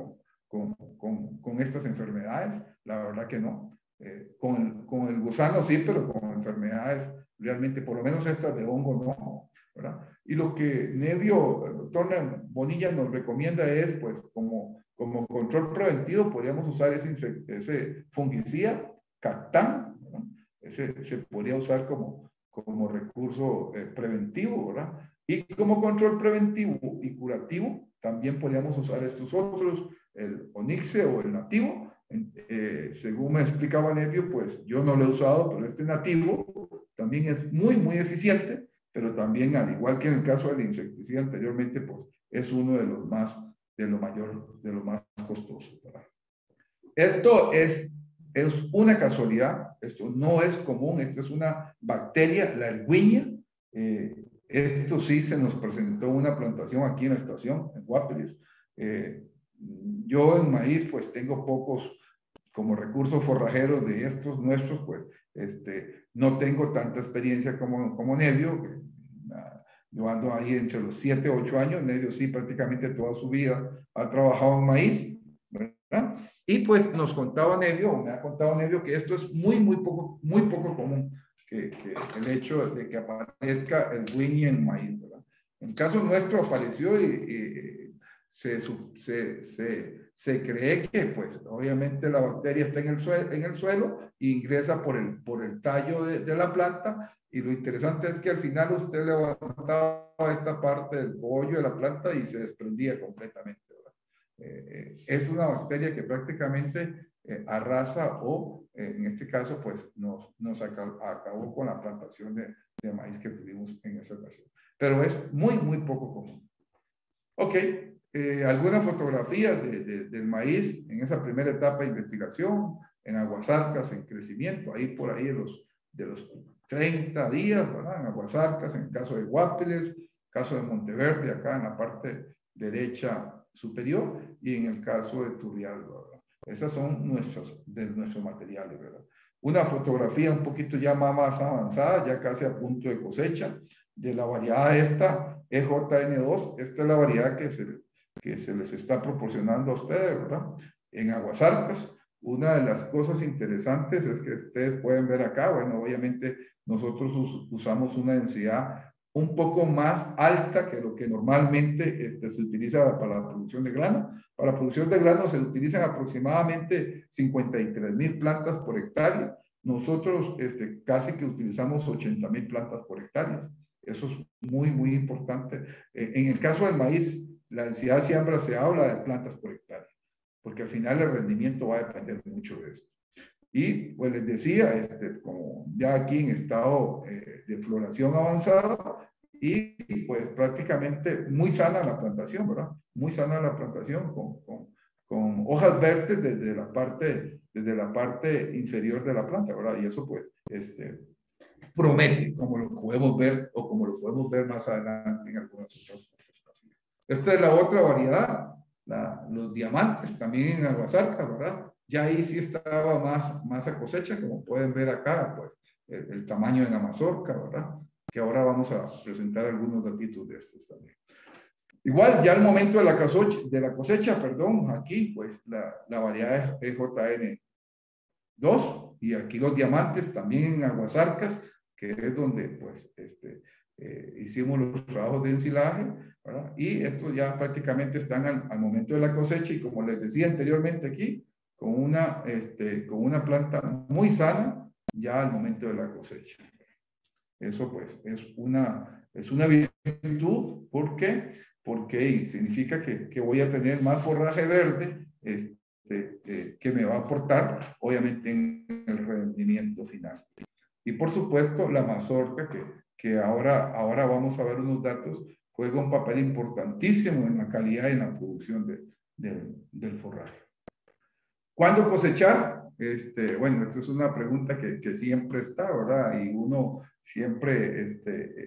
con estas enfermedades, la verdad que no. Con el gusano sí, pero con enfermedades realmente, por lo menos estas de hongo no, ¿verdad? Y lo que Nevio, el doctor Bonilla nos recomienda es, pues, como control preventivo, podríamos usar ese fungicida, Cactan, ¿verdad? Se podría usar como recurso preventivo, ¿verdad? Y como control preventivo y curativo, también podríamos usar estos otros, el Onixe o el nativo. Según me explicaba Nevio, pues yo no lo he usado, pero este nativo también es muy eficiente, pero también, al igual que en el caso del insecticida anteriormente, pues es uno de los más costosos, ¿verdad? Esto es una casualidad, esto no es común, esto es una bacteria, la erwinia. Esto sí se nos presentó en una plantación aquí en la estación, en Guapiles. Yo en maíz pues tengo pocos como recursos forrajeros de estos nuestros, pues no tengo tanta experiencia como Nevio. Yo ando ahí entre los 7 o 8 años, Nevio sí prácticamente toda su vida ha trabajado en maíz, ¿verdad? Y pues nos contaba Nevio, o me ha contado Nevio, que esto es muy poco común, que el hecho de que aparezca el Winnie en maíz, ¿verdad? En el caso nuestro apareció y se cree que, pues, obviamente la bacteria está en el suelo e ingresa por el tallo de la planta, y lo interesante es que al final usted levantaba esta parte del bollo de la planta y se desprendía completamente, ¿verdad? Es una bacteria que prácticamente arrasa o, en este caso, pues, nos acabó con la plantación de maíz que tuvimos en esa ocasión. Pero es muy poco común. Ok, algunas fotografías del maíz en esa primera etapa de investigación, en Aguasarcas, en crecimiento, ahí por ahí de los 30 días, ¿verdad? En Aguasarcas, en el caso de Guapiles, caso de Monteverde, acá en la parte derecha superior, y en el caso de Turrialba, ¿verdad? Esas son nuestros materiales, ¿verdad? Una fotografía un poquito ya más avanzada, ya casi a punto de cosecha, de la variedad esta, EJN2, esta es la variedad que se les está proporcionando a ustedes, ¿verdad? En Aguasarcas. Una de las cosas interesantes es que ustedes pueden ver acá, bueno, obviamente nosotros usamos una densidad un poco más alta que lo que normalmente se utiliza para la producción de grano. Para la producción de grano se utilizan aproximadamente 53,000 plantas por hectárea. Nosotros casi que utilizamos 80,000 plantas por hectárea. Eso es muy importante. En el caso del maíz, la densidad de siembra se habla de plantas por hectárea, porque al final el rendimiento va a depender mucho de esto. Y pues les decía, como ya aquí en estado de floración avanzada, y pues prácticamente muy sana la plantación, ¿verdad? Muy sana la plantación con hojas verdes desde la parte inferior de la planta, ¿verdad? Y eso pues promete, como lo podemos ver o como lo podemos ver más adelante en algunas otras fotografías. Esta es la otra variedad, los diamantes, también en Aguasarcas, ¿verdad? Ya ahí sí estaba más a cosecha, como pueden ver acá, pues el tamaño de la mazorca, ¿verdad? Que ahora vamos a presentar algunos datitos de estos también. Igual, ya al momento de la cosecha, perdón, aquí, pues la variedad es EJN2, y aquí los diamantes también en Aguasarcas, que es donde, pues, hicimos los trabajos de ensilaje, ¿verdad? Y estos ya prácticamente están al momento de la cosecha, y como les decía anteriormente aquí, con una planta muy sana, ya al momento de la cosecha. Eso, pues, es una virtud. ¿Por qué? Porque significa que voy a tener más forraje verde, que me va a aportar, obviamente, en el rendimiento final. Y por supuesto, la mazorca, que ahora vamos a ver unos datos, juega un papel importantísimo en la calidad y en la producción del forraje. ¿Cuándo cosechar? Bueno, esta es una pregunta que siempre está, ¿verdad? Y uno siempre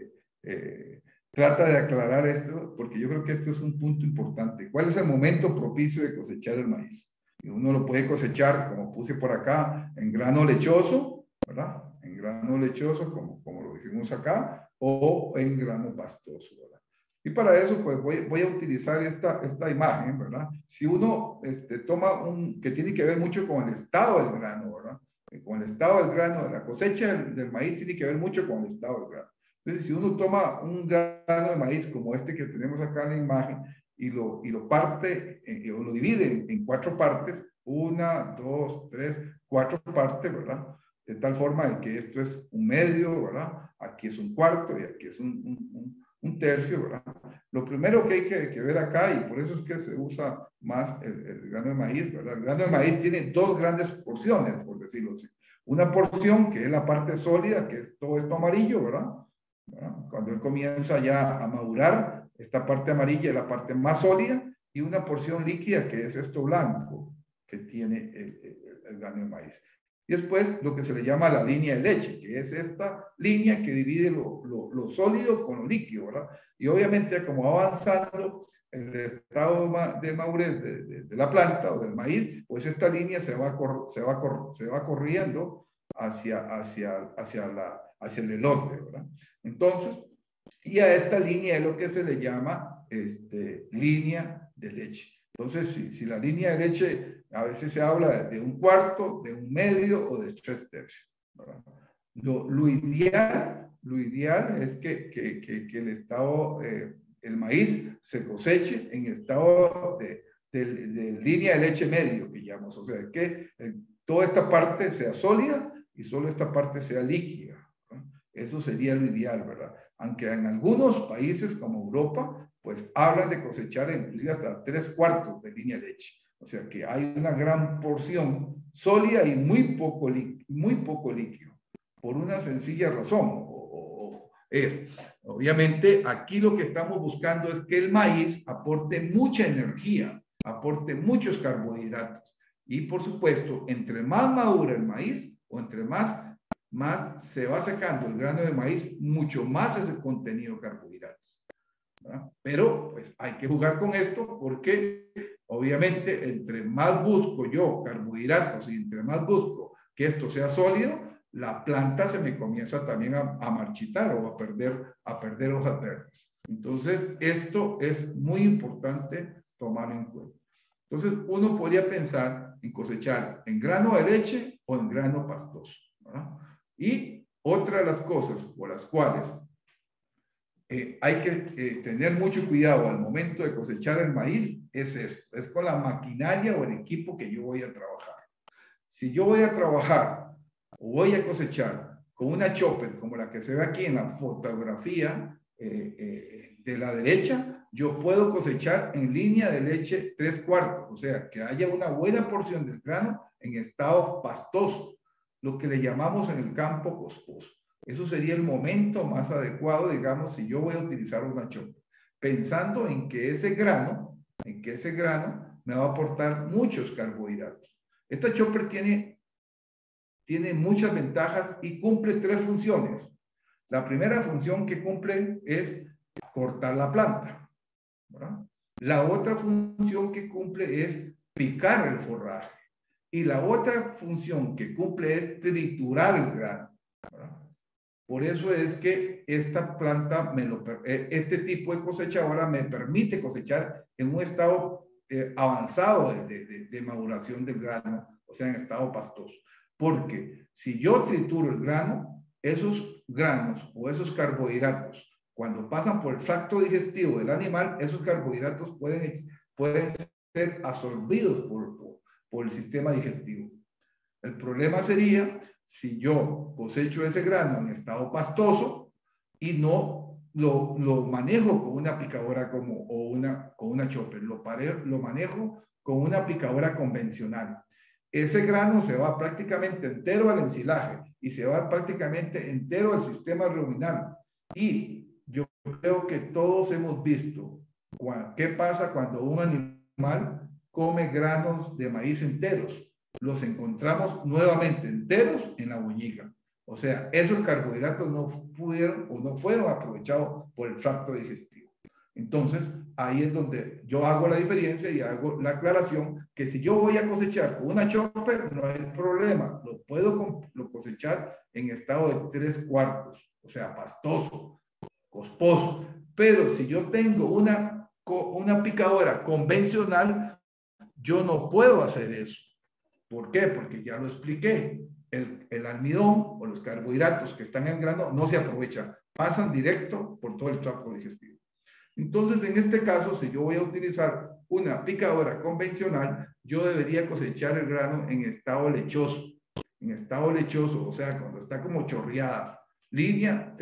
trata de aclarar esto, porque yo creo que esto es un punto importante. ¿Cuál es el momento propicio de cosechar el maíz? Y uno lo puede cosechar, como puse por acá, en grano lechoso, ¿verdad? En grano lechoso, como lo dijimos acá, o en grano pastoso, ¿verdad? Y para eso, pues voy a utilizar esta imagen, ¿verdad? Si uno toma que tiene que ver mucho con el estado del grano, ¿verdad? Con el estado del grano, la cosecha del maíz tiene que ver mucho con el estado del grano. Entonces, si uno toma un grano de maíz como este que tenemos acá en la imagen y lo parte, o lo divide en 4 partes, 1, 2, 3, 4 partes, ¿verdad? De tal forma de que esto es un medio, ¿verdad? Aquí es un cuarto y aquí es un tercio, ¿verdad? Lo primero que hay que ver acá, y por eso es que se usa más el grano de maíz, ¿verdad? El grano de maíz tiene 2 grandes porciones, por decirlo así. Una porción que es la parte sólida, que es todo esto amarillo, ¿verdad? Cuando él comienza ya a madurar, esta parte amarilla es la parte más sólida, y una porción líquida que es esto blanco que tiene el grano de maíz. Y después lo que se le llama la línea de leche, que es esta línea que divide lo sólido con lo líquido, ¿verdad? Y obviamente, como va avanzando el estado de madurez de la planta o del maíz, pues esta línea se va corriendo hacia el elote, ¿verdad? Entonces, y a esta línea es lo que se le llama línea de leche. Entonces, si la línea de leche, a veces se habla de 1/4, de 1/2 o de 3/3, ¿verdad? Lo ideal es que el estado, el maíz se coseche en estado de línea de leche medio, que llamamos, o sea, que toda esta parte sea sólida y solo esta parte sea líquida, ¿verdad? Eso sería lo ideal, ¿verdad? Aunque en algunos países como Europa, pues hablan de cosechar inclusive hasta 3/4 de línea de leche. O sea que hay una gran porción sólida y muy poco líquido, por una sencilla razón. Obviamente, aquí lo que estamos buscando es que el maíz aporte mucha energía, aporte muchos carbohidratos. Y por supuesto, entre más madura el maíz, o entre más se va secando el grano de maíz, mucho más es el contenido de carbohidratos, ¿verdad? Pero pues hay que jugar con esto porque obviamente entre más busco yo carbohidratos y entre más busco que esto sea sólido, la planta se me comienza también a marchitar o a perder hojas verdes. Entonces, esto es muy importante tomar en cuenta. Entonces, uno podría pensar en cosechar en grano de leche o en grano pastoso, ¿verdad? Y otra de las cosas por las cuales hay que tener mucho cuidado al momento de cosechar el maíz es esto, es con la maquinaria o el equipo que yo voy a trabajar. Si yo voy a trabajar o voy a cosechar con una chopper como la que se ve aquí en la fotografía de la derecha, yo puedo cosechar en línea de leche 3/4, o sea, que haya una buena porción del grano en estado pastoso, lo que le llamamos en el campo cosposo. Eso sería el momento más adecuado, digamos, si yo voy a utilizar una chopper, pensando en que ese grano me va a aportar muchos carbohidratos. Esta chopper tiene muchas ventajas y cumple 3 funciones. La primera función que cumple es cortar la planta, ¿verdad? La otra función que cumple es picar el forraje. Y la otra función que cumple es triturar el grano, ¿verdad? Por eso es que esta planta, este tipo de cosechadora me permite cosechar en un estado avanzado de maduración del grano, o sea, en estado pastoso. Porque si yo trituro el grano, esos granos o esos carbohidratos, cuando pasan por el tracto digestivo del animal, esos carbohidratos pueden ser absorbidos por el sistema digestivo. El problema sería si yo cosecho ese grano en estado pastoso y no lo manejo con una picadora con una chopper, lo manejo con una picadora convencional. Ese grano se va prácticamente entero al ensilaje y se va prácticamente entero al sistema ruminal. Y yo creo que todos hemos visto qué pasa cuando un animal come granos de maíz enteros. Los encontramos nuevamente enteros en la boñiga. O sea, esos carbohidratos no pudieron o no fueron aprovechados por el tracto digestivo. Entonces, ahí es donde yo hago la diferencia y hago la aclaración que si yo voy a cosechar con una chopper, no hay problema. Lo puedo cosechar en estado de 3/4, o sea, pastoso, cosposo. Pero si yo tengo una picadora convencional, yo no puedo hacer eso. ¿Por qué? Porque ya lo expliqué. El almidón o los carbohidratos que están en el grano no se aprovechan, pasan directo por todo el tracto digestivo. Entonces, en este caso, si yo voy a utilizar una picadora convencional, yo debería cosechar el grano en estado lechoso. En estado lechoso, o sea, cuando está como chorreada. Línea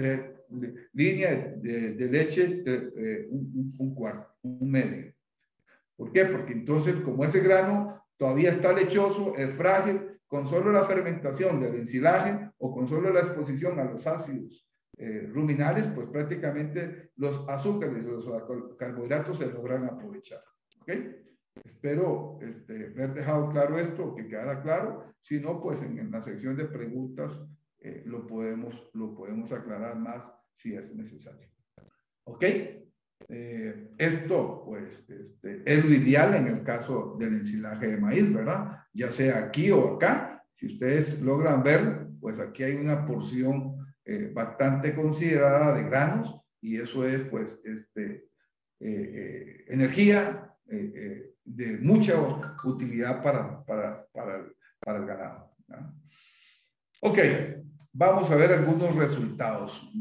de leche, 1/4, 1/2. ¿Por qué? Porque entonces, como ese grano todavía está lechoso, es frágil, con solo la fermentación del ensilaje o con solo la exposición a los ácidos ruminales, pues prácticamente los azúcares y los carbohidratos se logran aprovechar. ¿Ok? Espero haber dejado claro esto, que quedara claro. Si no, pues en la sección de preguntas lo podemos aclarar más si es necesario. ¿Ok? Esto, pues, es lo ideal en el caso del ensilaje de maíz, ¿verdad? Ya sea aquí o acá. Si ustedes logran ver, pues aquí hay una porción bastante considerada de granos y eso es, pues, energía, de mucha utilidad para el ganado, ¿no? Ok, vamos a ver algunos resultados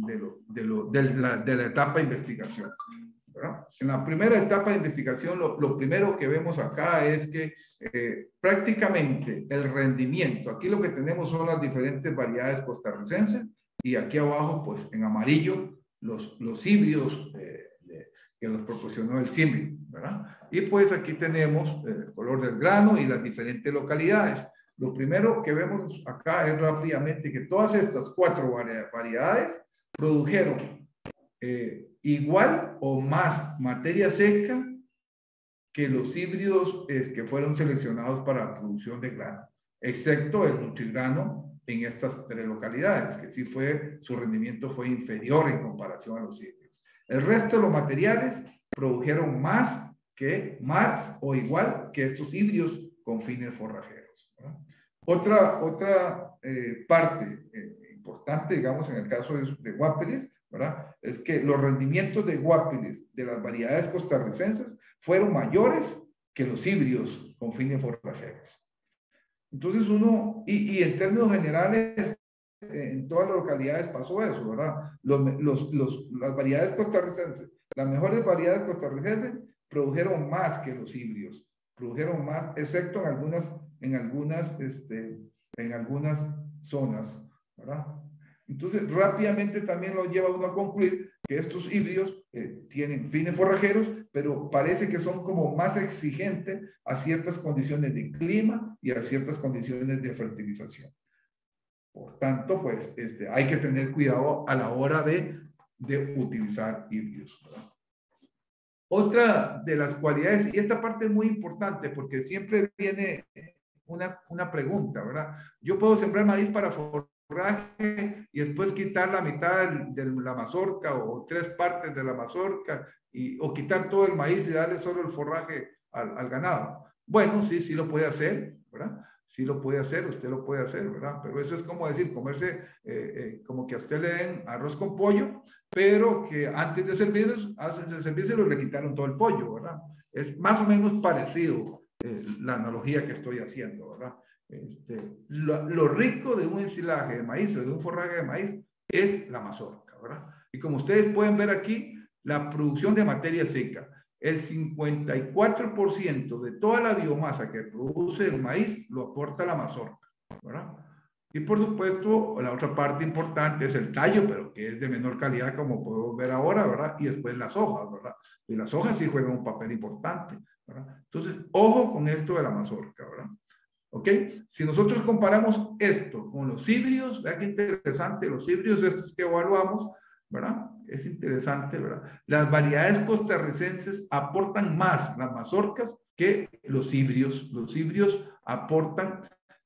de la etapa de investigación, ¿verdad? En la primera etapa de investigación, lo primero que vemos acá es que prácticamente el rendimiento, aquí lo que tenemos son las diferentes variedades costarricenses, y aquí abajo, pues en amarillo, los híbridos que nos proporcionó el CIMI, ¿verdad? Y pues aquí tenemos el color del grano y las diferentes localidades. Lo primero que vemos acá es rápidamente que todas estas 4 variedades produjeron igual o más materia seca que los híbridos que fueron seleccionados para la producción de grano, excepto el nutrigrano en estas 3 localidades, que sí su rendimiento fue inferior en comparación a los híbridos. El resto de los materiales produjeron más o igual que estos híbridos con fines forrajeros, ¿verdad? Otra parte importante, digamos, en el caso de guápiles, ¿verdad? Es que los rendimientos de guápiles de las variedades costarricenses fueron mayores que los híbridos con fines forrajeros. Entonces y en términos generales, en todas las localidades pasó eso, ¿verdad? Las variedades costarricenses, las mejores variedades costarricenses produjeron más que los híbridos, produjeron más, excepto en algunas zonas, ¿verdad? Entonces, rápidamente también lo lleva uno a concluir que estos híbridos tienen fines forrajeros, pero parece que son como más exigentes a ciertas condiciones de clima y a ciertas condiciones de fertilización. Por tanto, pues hay que tener cuidado a la hora de utilizar híbridos, ¿verdad? Otra de las cualidades, y esta parte es muy importante porque siempre viene una pregunta, ¿verdad? Yo puedo sembrar maíz para forraje y después quitar la mitad de la mazorca o 3 partes de la mazorca o quitar todo el maíz y darle solo el forraje al ganado. Bueno, sí lo puede hacer, ¿verdad? Sí lo puede hacer, usted lo puede hacer, ¿verdad? Pero eso es como decir, comerse, como que a usted le den arroz con pollo, pero que antes de servírselo le quitaron todo el pollo, ¿verdad? Es más o menos parecido la analogía que estoy haciendo, ¿verdad? Lo rico de un ensilaje de maíz o de un forraje de maíz es la mazorca, ¿verdad? Y como ustedes pueden ver aquí, la producción de materia seca, el 54% de toda la biomasa que produce el maíz lo aporta la mazorca, ¿verdad? Y por supuesto, la otra parte importante es el tallo, pero que es de menor calidad, como podemos ver ahora, ¿verdad? Y después las hojas, ¿verdad? Y las hojas sí juegan un papel importante, ¿verdad? Entonces, ojo con esto de la mazorca, ¿verdad? ¿Ok? Si nosotros comparamos esto con los híbridos, vean qué interesante, los híbridos estos que evaluamos, ¿verdad? Es interesante, ¿verdad? Las variedades costarricenses aportan más las mazorcas que los híbridos. Los híbridos aportan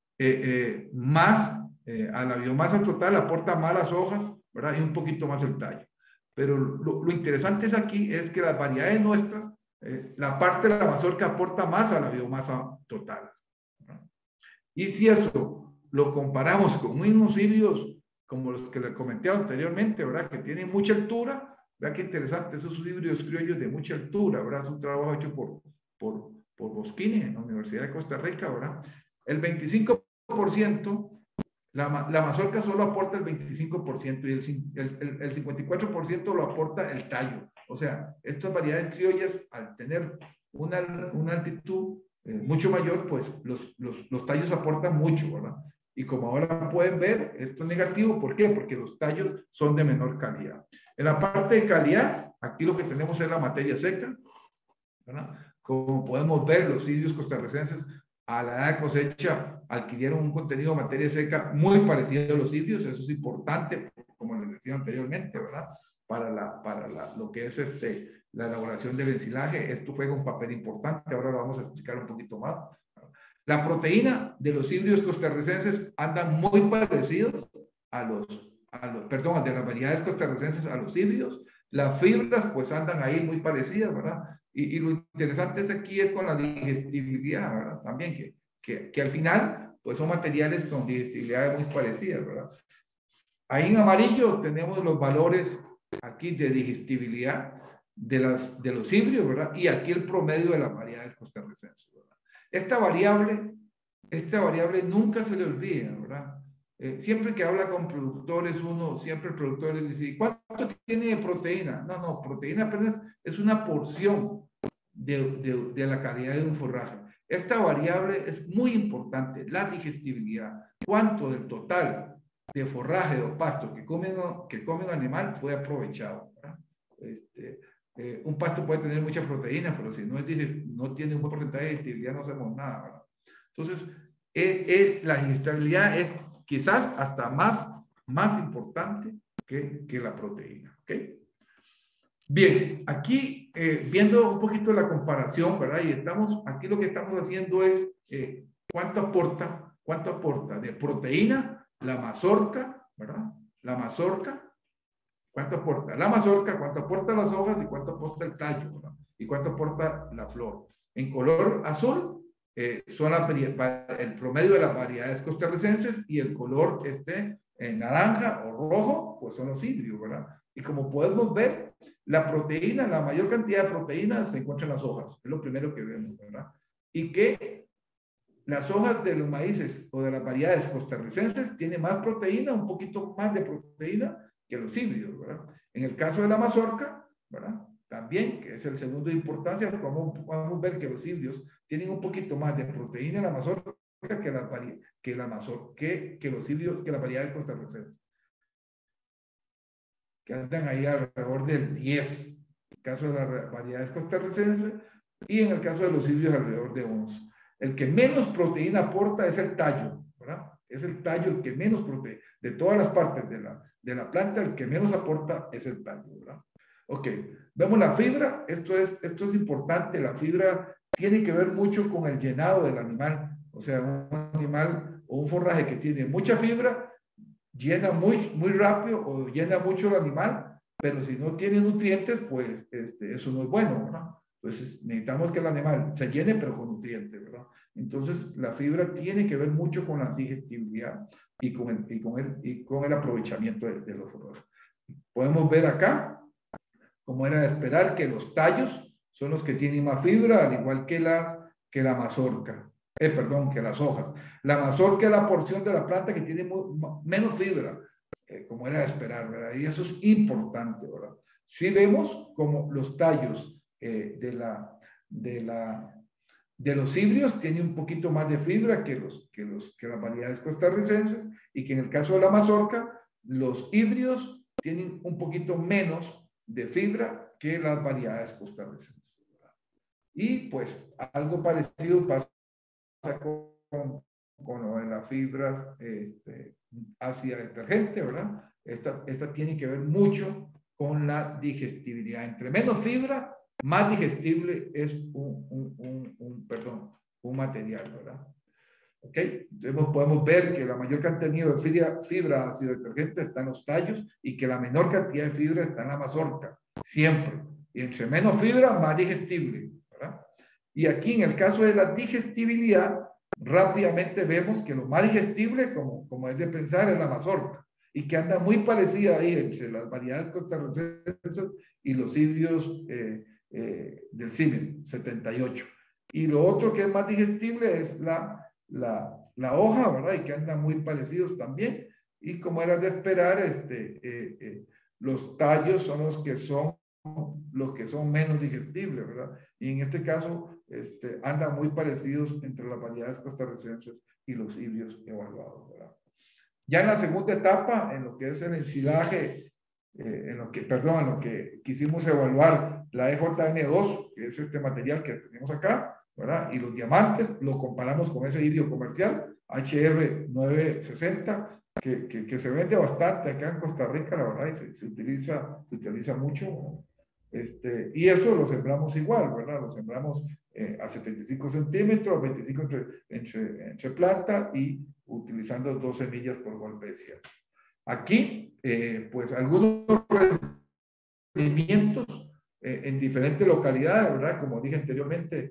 más a la biomasa total, aporta más las hojas, ¿verdad? Y un poquito más el tallo. Pero lo interesante es aquí es que las variedades nuestras, la parte de la mazorca aporta más a la biomasa total, ¿verdad? Y si eso lo comparamos con unos híbridos como los que le comenté anteriormente, ¿verdad? Que tienen mucha altura, ¿verdad? Qué interesante, esos híbridos criollos de mucha altura, ¿verdad? Es un trabajo hecho por Bosquini en la Universidad de Costa Rica, ¿verdad? El 25%, la mazorca solo aporta el 25% y el 54% lo aporta el tallo. O sea, estas variedades criollas, al tener una altitud mucho mayor, pues los tallos aportan mucho, ¿verdad? Y como ahora pueden ver, esto es negativo. ¿Por qué? Porque los tallos son de menor calidad. En la parte de calidad, aquí lo que tenemos es la materia seca, ¿verdad? Como podemos ver, los híbridos costarricenses a la edad de cosecha adquirieron un contenido de materia seca muy parecido a los híbridos. Eso es importante, como les decía anteriormente, ¿verdad? Para lo que es la elaboración del ensilaje. Esto juega un papel importante. Ahora lo vamos a explicar un poquito más. La proteína de los híbridos costarricenses andan muy parecidos de las variedades costarricenses a los híbridos. Las fibras pues andan ahí muy parecidas, ¿verdad? Y lo interesante es aquí es con la digestibilidad, ¿verdad? También que al final pues son materiales con digestibilidad muy parecidas, ¿verdad? Ahí en amarillo tenemos los valores aquí de digestibilidad de los híbridos, ¿verdad? Y aquí el promedio de las variedades costarricenses, ¿verdad? Esta variable nunca se le olvida, ¿verdad? Siempre que habla con productores, siempre el productor le dice, ¿cuánto tiene de proteína? No, proteína apenas es una porción de la calidad de un forraje. Esta variable es muy importante, la digestibilidad. ¿Cuánto del total de forraje o pasto que come un animal fue aprovechado, ¿verdad? Un pasto puede tener mucha proteína, pero si no tiene un buen porcentaje de digestibilidad, no hacemos nada, ¿verdad? Entonces, la digestibilidad es quizás hasta más importante que la proteína, ¿ok? Bien, aquí viendo un poquito la comparación, ¿verdad? Y aquí lo que estamos haciendo es cuánto aporta de proteína la mazorca, ¿verdad? La mazorca, cuánto aporta la mazorca, cuánto aporta las hojas y cuánto aporta el tallo, ¿verdad? Y cuánto aporta la flor. En color azul son el promedio de las variedades costarricenses, y el color naranja o rojo, pues son los híbridos, ¿verdad? Y como podemos ver, la proteína, la mayor cantidad de proteína se encuentra en las hojas, es lo primero que vemos, ¿verdad? Y que las hojas de los maíces o de las variedades costarricenses tienen más proteína, un poquito más de proteína que los híbridos, ¿verdad? En el caso de la mazorca, ¿verdad? También, que es el segundo de importancia, vamos a ver que los híbridos tienen un poquito más de proteína en la mazorca que los híbridos, que las variedades costarricenses, que andan ahí alrededor del 10, en el caso de las variedades costarricenses, y en el caso de los híbridos alrededor de 11. El que menos proteína aporta es el tallo, ¿verdad? Es el tallo el que menos proteína, de todas las partes de la planta, el que menos aporta es el tallo, ¿verdad? Ok, vemos la fibra, esto es importante, la fibra tiene que ver mucho con el llenado del animal, o sea, un animal o un forraje que tiene mucha fibra, llena muy rápido o llena mucho el animal, pero si no tiene nutrientes, pues eso no es bueno, ¿verdad? Entonces necesitamos que el animal se llene, pero con nutrientes, ¿verdad? Entonces la fibra tiene que ver mucho con la digestibilidad y con el aprovechamiento de los forrajes. Podemos ver acá, como era de esperar, que los tallos son los que tienen más fibra, al igual que la mazorca. Que las hojas. La mazorca es la porción de la planta que tiene menos fibra, como era de esperar, ¿verdad? Y eso es importante, ¿verdad? Si vemos como los tallos de los híbridos tienen un poquito más de fibra que las variedades costarricenses, y que en el caso de la mazorca, los híbridos tienen un poquito menos de fibra que las variedades costarricenses, ¿verdad? Y pues algo parecido pasa con lo de las fibras ácida detergente, ¿verdad? Esta tiene que ver mucho con la digestibilidad. Entre menos fibra, más digestible es un material, ¿verdad? ¿Ok? Entonces podemos ver que la mayor cantidad de fibra ácido detergente está en los tallos, y que la menor cantidad de fibra está en la mazorca, siempre. Y entre menos fibra, más digestible, ¿verdad? Y aquí en el caso de la digestibilidad, rápidamente vemos que lo más digestible, como es de pensar, es la mazorca, y que anda muy parecida ahí entre las variedades costarricenses y los híbridos del CIMEN 78. Y lo otro que es más digestible es la hoja, ¿verdad? Y que andan muy parecidos también. Y como era de esperar, los tallos son los que son menos digestibles, ¿verdad? Y en este caso, andan muy parecidos entre las variedades costarricenses y los híbridos evaluados, ¿verdad? Ya en la segunda etapa, en lo que es el ensilaje, en lo que quisimos evaluar la EJN2, que es este material que tenemos acá, ¿verdad? Y los diamantes, lo comparamos con ese híbrido comercial, HR960, que se vende bastante acá en Costa Rica, la verdad, y se utiliza mucho. Y eso lo sembramos igual, ¿verdad? Lo sembramos a 75 centímetros, 25 entre planta, y utilizando 2 semillas por golpe de cierre. Aquí, pues algunos rendimientos en diferentes localidades, ¿verdad? Como dije anteriormente,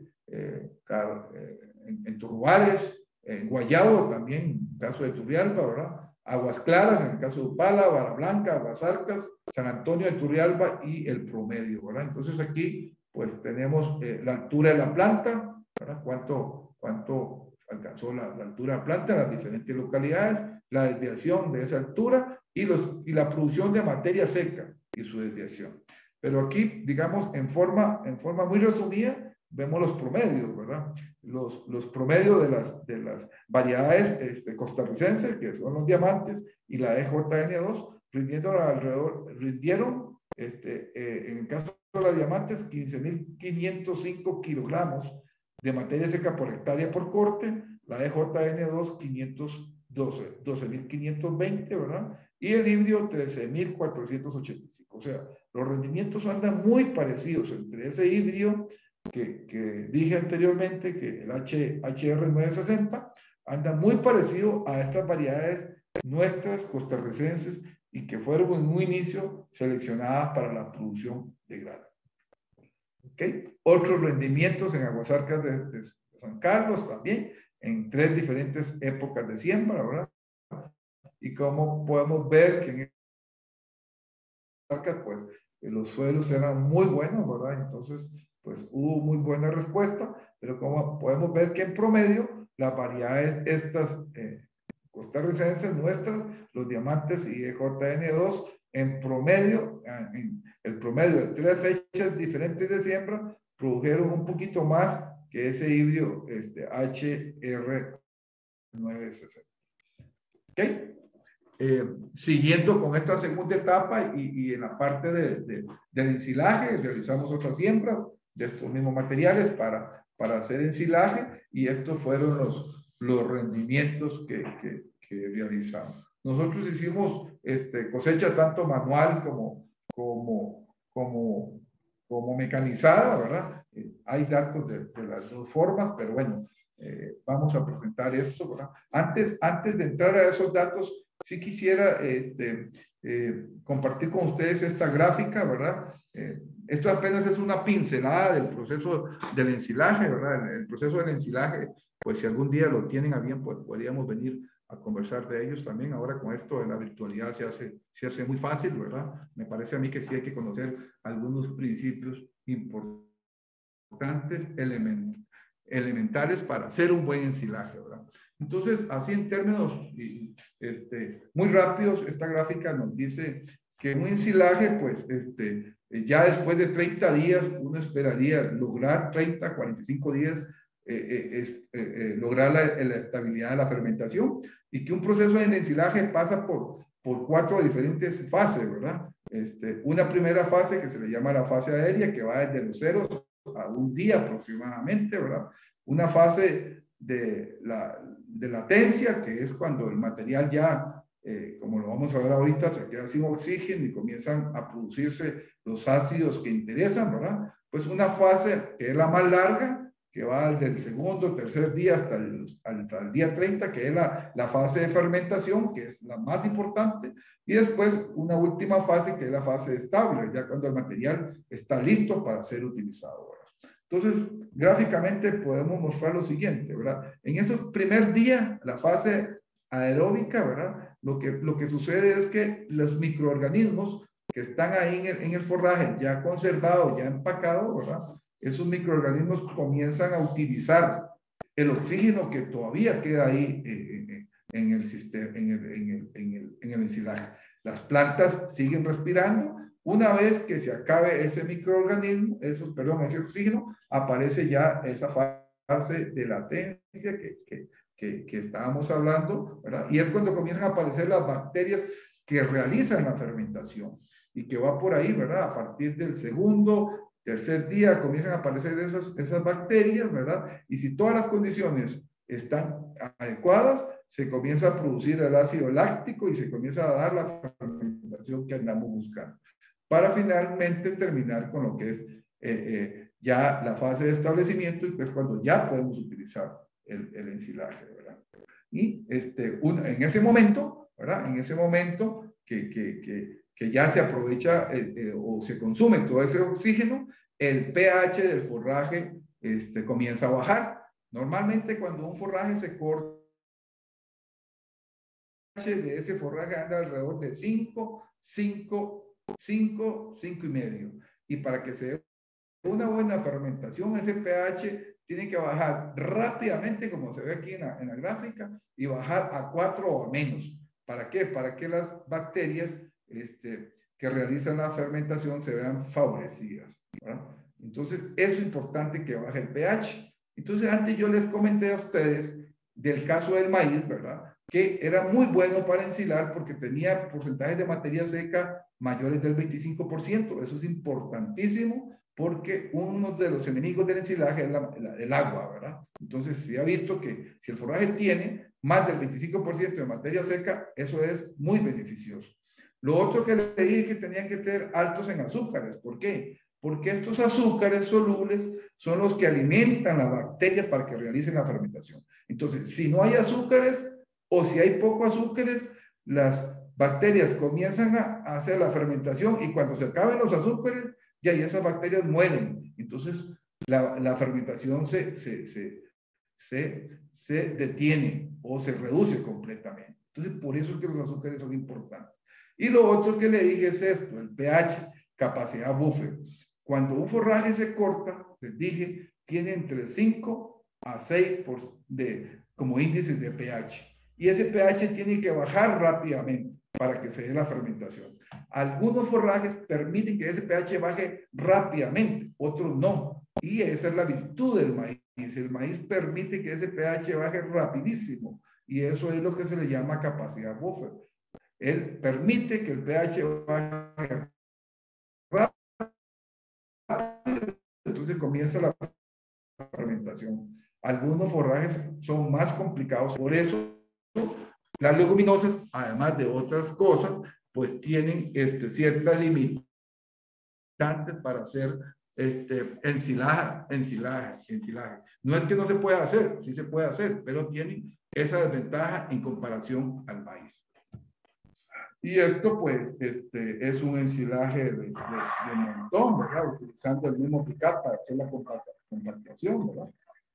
en Turrubales, en Guayabo también, caso de Turrialba, ¿verdad? Aguas Claras, en el caso de Upala, Barra Blanca, Aguas Altas, San Antonio de Turrialba y el promedio, ¿verdad? Entonces aquí pues tenemos la altura de la planta, ¿verdad? ¿Cuánto alcanzó la altura de la planta en las diferentes localidades, la desviación de esa altura y la producción de materia seca y su desviación. Pero aquí, digamos, en forma muy resumida, vemos los promedios, ¿verdad? Los promedios de las variedades costarricenses, que son los diamantes, y la EJN2, rindieron, en el caso de los diamantes, 15.505 kilogramos de materia seca por hectárea por corte, la EJN2, 12.520, ¿verdad? Y el híbrido, 13.485. O sea, los rendimientos andan muy parecidos entre ese híbrido que dije anteriormente, que el HR960, anda muy parecido a estas variedades nuestras costarricenses y que fueron en un inicio seleccionadas para la producción de grano. ¿Okay? Otros rendimientos en Aguasarcas de San Carlos también, en 3 diferentes épocas de siembra, ¿verdad? Y como podemos ver que en Aguasarcas, pues, los suelos eran muy buenos, ¿verdad? Entonces, pues hubo muy buena respuesta, pero como podemos ver que en promedio, las variedades estas costarricenses nuestras, los diamantes y EJN2, en promedio, en el promedio de 3 fechas diferentes de siembra, produjeron un poquito más que ese híbrido HR960. ¿Ok? Siguiendo con esta segunda etapa y en la parte del ensilaje, realizamos otra siembra de estos mismos materiales para hacer ensilaje, y estos fueron los rendimientos que realizamos. Nosotros hicimos cosecha tanto manual como mecanizada, ¿verdad? Hay datos de las dos formas, pero bueno, vamos a presentar esto, ¿verdad? Antes de entrar a esos datos, sí quisiera compartir con ustedes esta gráfica, ¿verdad? Esto apenas es una pincelada del proceso del ensilaje, ¿verdad? El proceso del ensilaje, pues si algún día lo tienen a bien, pues podríamos venir a conversar de ellos también. Ahora con esto de la virtualidad se hace muy fácil, ¿verdad? Me parece a mí que sí hay que conocer algunos principios importantes, elementales para hacer un buen ensilaje, ¿verdad? Entonces, así en términos muy rápidos, esta gráfica nos dice que un ensilaje, pues, ya después de 30 días, uno esperaría lograr 30, 45 días, lograr la estabilidad de la fermentación, y que un proceso de ensilaje pasa por 4 diferentes fases, ¿verdad? Una primera fase que se le llama la fase aérea, que va desde los ceros a un día aproximadamente, ¿verdad? Una fase de latencia, que es cuando el material ya, como lo vamos a ver ahorita, se queda sin oxígeno y comienzan a producirse los ácidos que interesan, ¿verdad? Pues una fase que es la más larga, que va desde el segundo, tercer día hasta el día 30, que es la fase de fermentación, que es la más importante, y después una última fase, que es la fase estable, ya cuando el material está listo para ser utilizado, ¿verdad? Entonces, gráficamente podemos mostrar lo siguiente, ¿verdad? En ese primer día, la fase aeróbica, ¿verdad? Lo que sucede es que los microorganismos que están ahí en el forraje ya conservado, ya empacado, ¿verdad? Esos microorganismos comienzan a utilizar el oxígeno que todavía queda ahí en el sistema, en el ensilaje. Las plantas siguen respirando. Una vez que se acabe ese microorganismo, ese oxígeno, aparece ya esa fase de latencia que estábamos hablando, ¿verdad? Y es cuando comienzan a aparecer las bacterias que realizan la fermentación, y que va por ahí, ¿verdad? A partir del segundo, tercer día comienzan a aparecer esas bacterias, ¿verdad? Y si todas las condiciones están adecuadas, se comienza a producir el ácido láctico y se comienza a dar la fermentación que andamos buscando, para finalmente terminar con lo que es ya la fase de establecimiento, y que es cuando ya podemos utilizar el ensilaje, ¿verdad? Y en ese momento, ¿verdad? En ese momento que ya se aprovecha o se consume todo ese oxígeno, el pH del forraje comienza a bajar. Normalmente cuando un forraje se corta de ese forraje anda alrededor de 5, 5, 5, 5,5. Y para que se dé una buena fermentación, ese pH tiene que bajar rápidamente, como se ve aquí en la gráfica, y bajar a 4 o a menos. ¿Para qué? Para que las bacterias que realizan la fermentación se vean favorecidas, ¿verdad? Entonces, es importante que baje el pH. Entonces, antes yo les comenté a ustedes del caso del maíz, ¿verdad? Que era muy bueno para ensilar porque tenía porcentajes de materia seca mayores del 25%. Eso es importantísimo porque uno de los enemigos del ensilaje es el agua, ¿verdad? Entonces, se ha visto que si el forraje tiene más del 25% de materia seca, eso es muy beneficioso. Lo otro que le dije es que tenían que ser altos en azúcares. ¿Por qué? Porque estos azúcares solubles son los que alimentan las bacterias para que realicen la fermentación. Entonces, si no hay azúcares o si hay poco azúcares, las bacterias comienzan a hacer la fermentación y cuando se acaben los azúcares, ya esas bacterias mueren. Entonces, la fermentación se detiene o se reduce completamente. Entonces, por eso es que los azúcares son importantes. Y lo otro que le dije es esto, el pH, capacidad buffer. Cuando un forraje se corta, les dije, tiene entre 5 a 6 como índices de pH. Y ese pH tiene que bajar rápidamente para que se dé la fermentación. Algunos forrajes permiten que ese pH baje rápidamente, otros no. Y esa es la virtud del maíz. El maíz permite que ese pH baje rapidísimo. Y eso es lo que se le llama capacidad buffer. Él permite que el pH baje rápido. Entonces comienza la fermentación. Algunos forrajes son más complicados. Por eso, las leguminosas, además de otras cosas, pues tienen ciertas limitantes para hacer ensilaje. No es que no se pueda hacer, sí se puede hacer, pero tienen esa desventaja en comparación al maíz. Y esto, pues, es un ensilaje de montón, ¿verdad? Utilizando el mismo picat para hacer la compactación, ¿verdad?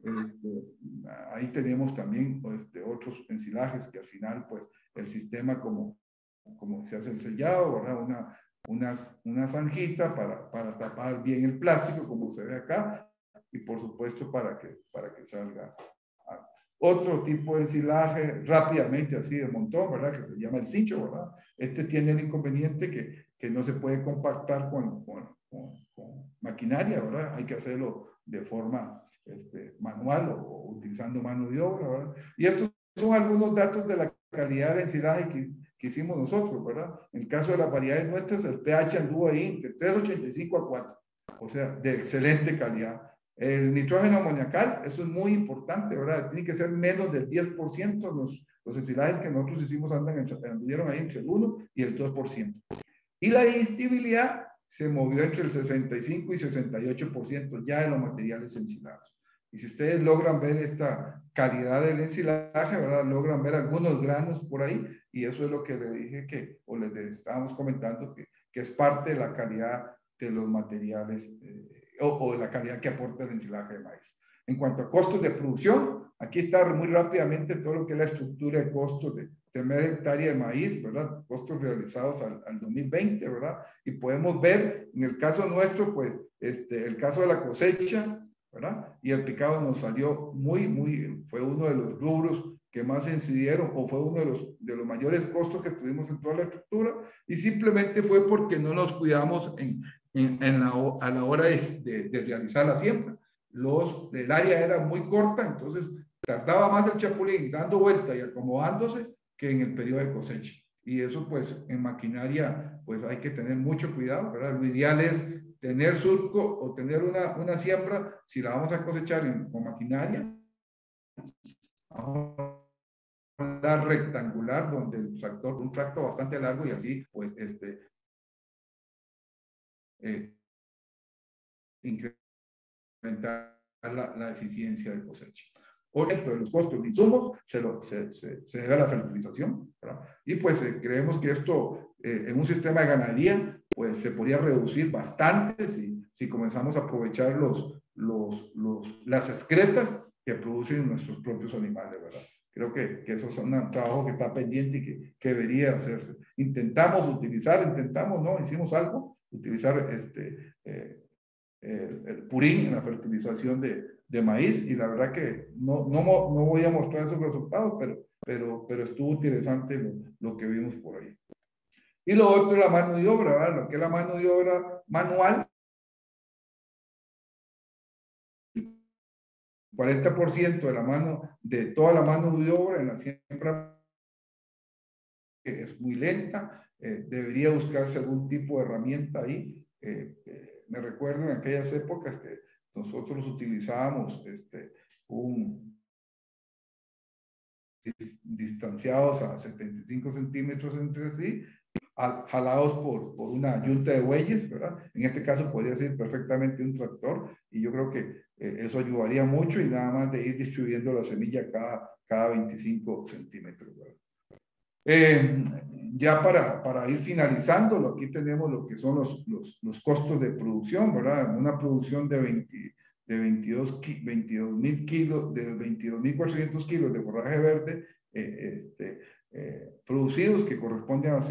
Ahí tenemos también otros ensilajes que al final, pues, el sistema como se hace el sellado, ¿verdad? Una zanjita para tapar bien el plástico, como se ve acá, y por supuesto para que salga. Otro tipo de ensilaje rápidamente así de montón, ¿verdad? Que se llama el cincho, ¿verdad? Tiene el inconveniente que no se puede compactar con maquinaria, ¿verdad? Hay que hacerlo de forma manual o utilizando mano de obra, ¿verdad? Y estos son algunos datos de la calidad del ensilaje que hicimos nosotros, ¿verdad? En el caso de las variedades nuestras, el pH anduvo ahí entre 3.85 a 4, o sea, de excelente calidad. El nitrógeno amoniacal, eso es muy importante, ¿verdad? Tiene que ser menos del 10%. Los ensilajes que nosotros hicimos anduvieron ahí entre el 1 y el 2%. Y la digestibilidad se movió entre el 65 y 68% ya de los materiales ensilados. Y si ustedes logran ver esta calidad del ensilaje, ¿verdad? Logran ver algunos granos por ahí, y eso es lo que le dije o les estábamos comentando, que es parte de la calidad de los materiales o la calidad que aporta el ensilaje de maíz. En cuanto a costos de producción, aquí está muy rápidamente todo lo que es la estructura de costos de media hectárea de maíz, ¿verdad? Costos realizados al 2020, ¿verdad? Y podemos ver, en el caso nuestro, pues, el caso de la cosecha, ¿verdad? Y el picado nos salió fue uno de los rubros que más incidieron, o fue uno de los mayores costos que tuvimos en toda la estructura, y simplemente fue porque no nos cuidamos a la hora de realizar la siembra. El área era muy corta, entonces tardaba más el chapulín dando vuelta y acomodándose que en el periodo de cosecha. Y eso, pues, en maquinaria, pues hay que tener mucho cuidado, ¿verdad? Lo ideal es tener surco o tener una siembra, si la vamos a cosechar con maquinaria, una rectangular donde un tracto bastante largo, y así, pues, incrementar la eficiencia de cosecha. Por ejemplo, los costos de insumos se debe a la fertilización, ¿verdad? Y pues creemos que esto en un sistema de ganadería pues se podría reducir bastante si comenzamos a aprovechar las excretas que producen nuestros propios animales, ¿verdad? creo que eso es un trabajo que está pendiente y que debería hacerse. Hicimos algo, utilizar el purín en la fertilización de maíz, y la verdad que no voy a mostrar esos resultados, pero estuvo interesante lo que vimos por ahí. Y lo otro es la mano de obra, ¿verdad? Lo que es la mano de obra manual. 40% de toda la mano de obra en la siembra es muy lenta. Debería buscarse algún tipo de herramienta ahí. Me recuerdo en aquellas épocas que nosotros utilizábamos distanciados a 75 centímetros entre sí, jalados por una yunta de bueyes, ¿verdad? En este caso podría ser perfectamente un tractor, y yo creo que eso ayudaría mucho, y nada más de ir distribuyendo la semilla cada 25 centímetros, ¿verdad? Ya para ir finalizando, aquí tenemos lo que son los costos de producción, ¿verdad? Una producción de 22.000 kilos, de 22.400 kilos de forraje verde producidos, que corresponden a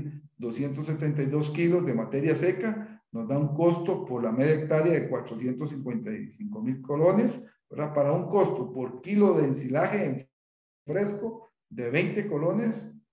6.272 kilos de materia seca, nos da un costo por la media hectárea de 455.000 colones, ¿verdad? Para un costo por kilo de ensilaje en fresco de 20 colones,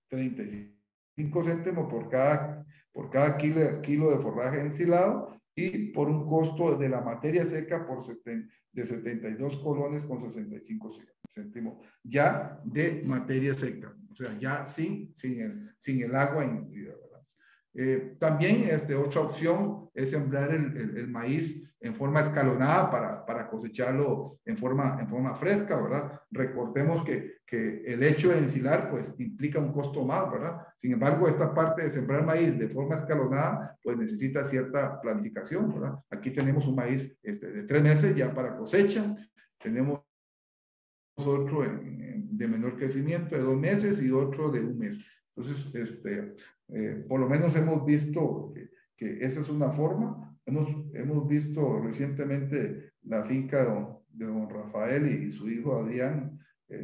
35 céntimos por cada kilo de forraje ensilado, y por un costo de la materia seca de 72 colones con 65 céntimos, ya de materia seca, o sea, ya sin el agua incluida, ¿verdad? También otra opción es sembrar el maíz en forma escalonada para cosecharlo en forma fresca, ¿verdad? Recordemos que el hecho de ensilar pues implica un costo más, ¿verdad? Sin embargo, esta parte de sembrar maíz de forma escalonada pues necesita cierta planificación, ¿verdad? Aquí tenemos un maíz de 3 meses ya para cosecha, tenemos otro de menor crecimiento de 2 meses y otro de 1 mes. Entonces, por lo menos hemos visto que esa es una forma. Hemos visto recientemente la finca de don Rafael y su hijo Adrián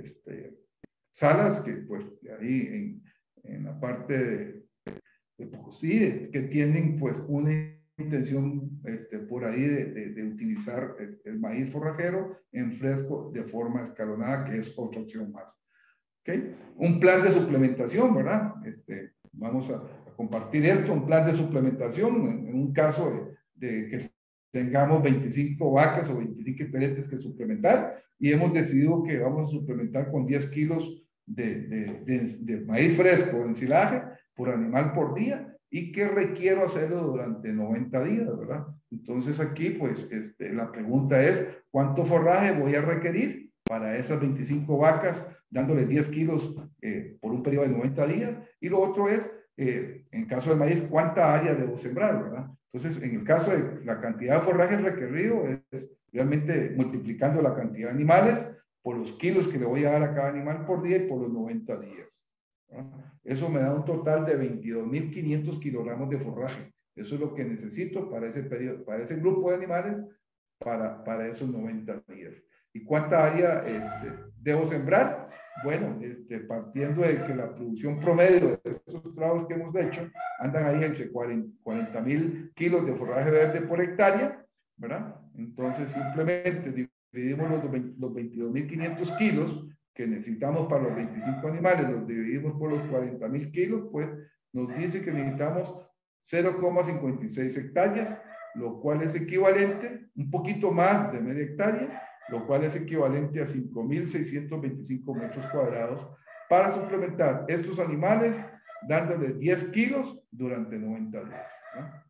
Salas, que pues ahí en la parte de Pocosí, que tienen pues una intención por ahí de utilizar el maíz forrajero en fresco de forma escalonada, que es otra opción más. ¿Okay? Un plan de suplementación, ¿verdad? Vamos a compartir esto, un plan de suplementación en un caso de que tengamos 25 vacas o 25 hectáreas que suplementar, y hemos decidido que vamos a suplementar con 10 kilos de maíz fresco, de ensilaje, por animal por día, y que requiero hacerlo durante 90 días, ¿verdad? Entonces aquí, pues, la pregunta es, ¿cuánto forraje voy a requerir para esas 25 vacas, dándole 10 kilos por un periodo de 90 días? Y lo otro es, en caso del maíz, ¿cuánta área debo sembrar, verdad? Entonces, en el caso de la cantidad de forraje requerido, es realmente multiplicando la cantidad de animales por los kilos que le voy a dar a cada animal por día y por los 90 días. ¿Verdad? Eso me da un total de 22.500 kilogramos de forraje. Eso es lo que necesito para ese periodo, para ese grupo de animales, para esos 90 días. ¿Y cuánta área debo sembrar? Bueno, partiendo de que la producción promedio de estos trabajos que hemos hecho andan ahí entre 40.000 kilos de forraje verde por hectárea, ¿verdad? Entonces simplemente dividimos los 22.500 kilos que necesitamos para los 25 animales, los dividimos por los 40.000 kilos, pues nos dice que necesitamos 0,56 hectáreas, lo cual es equivalente, un poquito más de media hectárea, lo cual es equivalente a 5.625 metros cuadrados para suplementar estos animales dándoles 10 kilos durante 90 días, ¿no?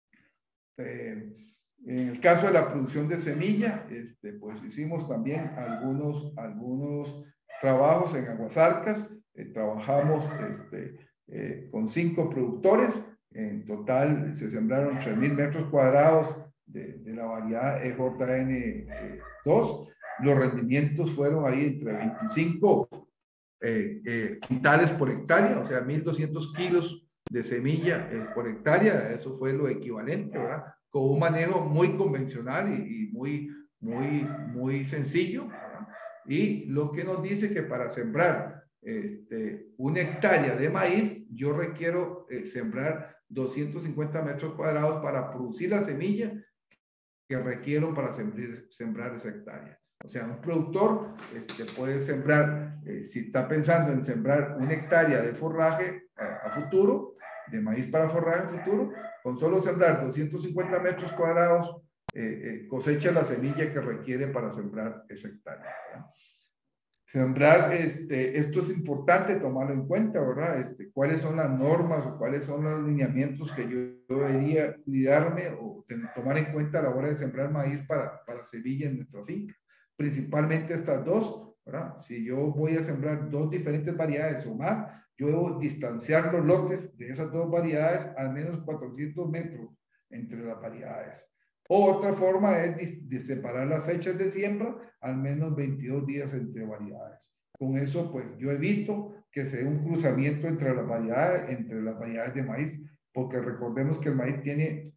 En el caso de la producción de semilla, pues hicimos también algunos trabajos en Aguasarcas. Trabajamos con 5 productores. En total se sembraron 3.000 metros cuadrados de la variedad EJN2. Los rendimientos fueron ahí entre 25 quintales por hectárea, o sea, 1.200 kilos de semilla por hectárea. Eso fue lo equivalente, ¿verdad? Con un manejo muy convencional y muy sencillo, ¿verdad? Y lo que nos dice que para sembrar 1 hectárea de maíz, yo requiero sembrar 250 metros cuadrados para producir la semilla que requiero para sembrar esa hectárea. O sea, un productor puede sembrar, si está pensando en sembrar 1 hectárea de forraje a futuro, de maíz para forraje a futuro, con solo sembrar 250 metros cuadrados, cosecha la semilla que requiere para sembrar esa hectárea, ¿verdad? Sembrar, esto es importante tomarlo en cuenta, ¿verdad? ¿Cuáles son las normas o cuáles son los lineamientos que yo debería cuidarme o tomar en cuenta a la hora de sembrar maíz para semilla en nuestra finca? Principalmente estas dos, ¿verdad? Si yo voy a sembrar 2 diferentes variedades o más, yo debo distanciar los lotes de esas 2 variedades al menos 400 metros entre las variedades. O otra forma es de separar las fechas de siembra al menos 22 días entre variedades. Con eso, pues, yo evito que se dé un cruzamiento entre las variedades de maíz, porque recordemos que el maíz tiene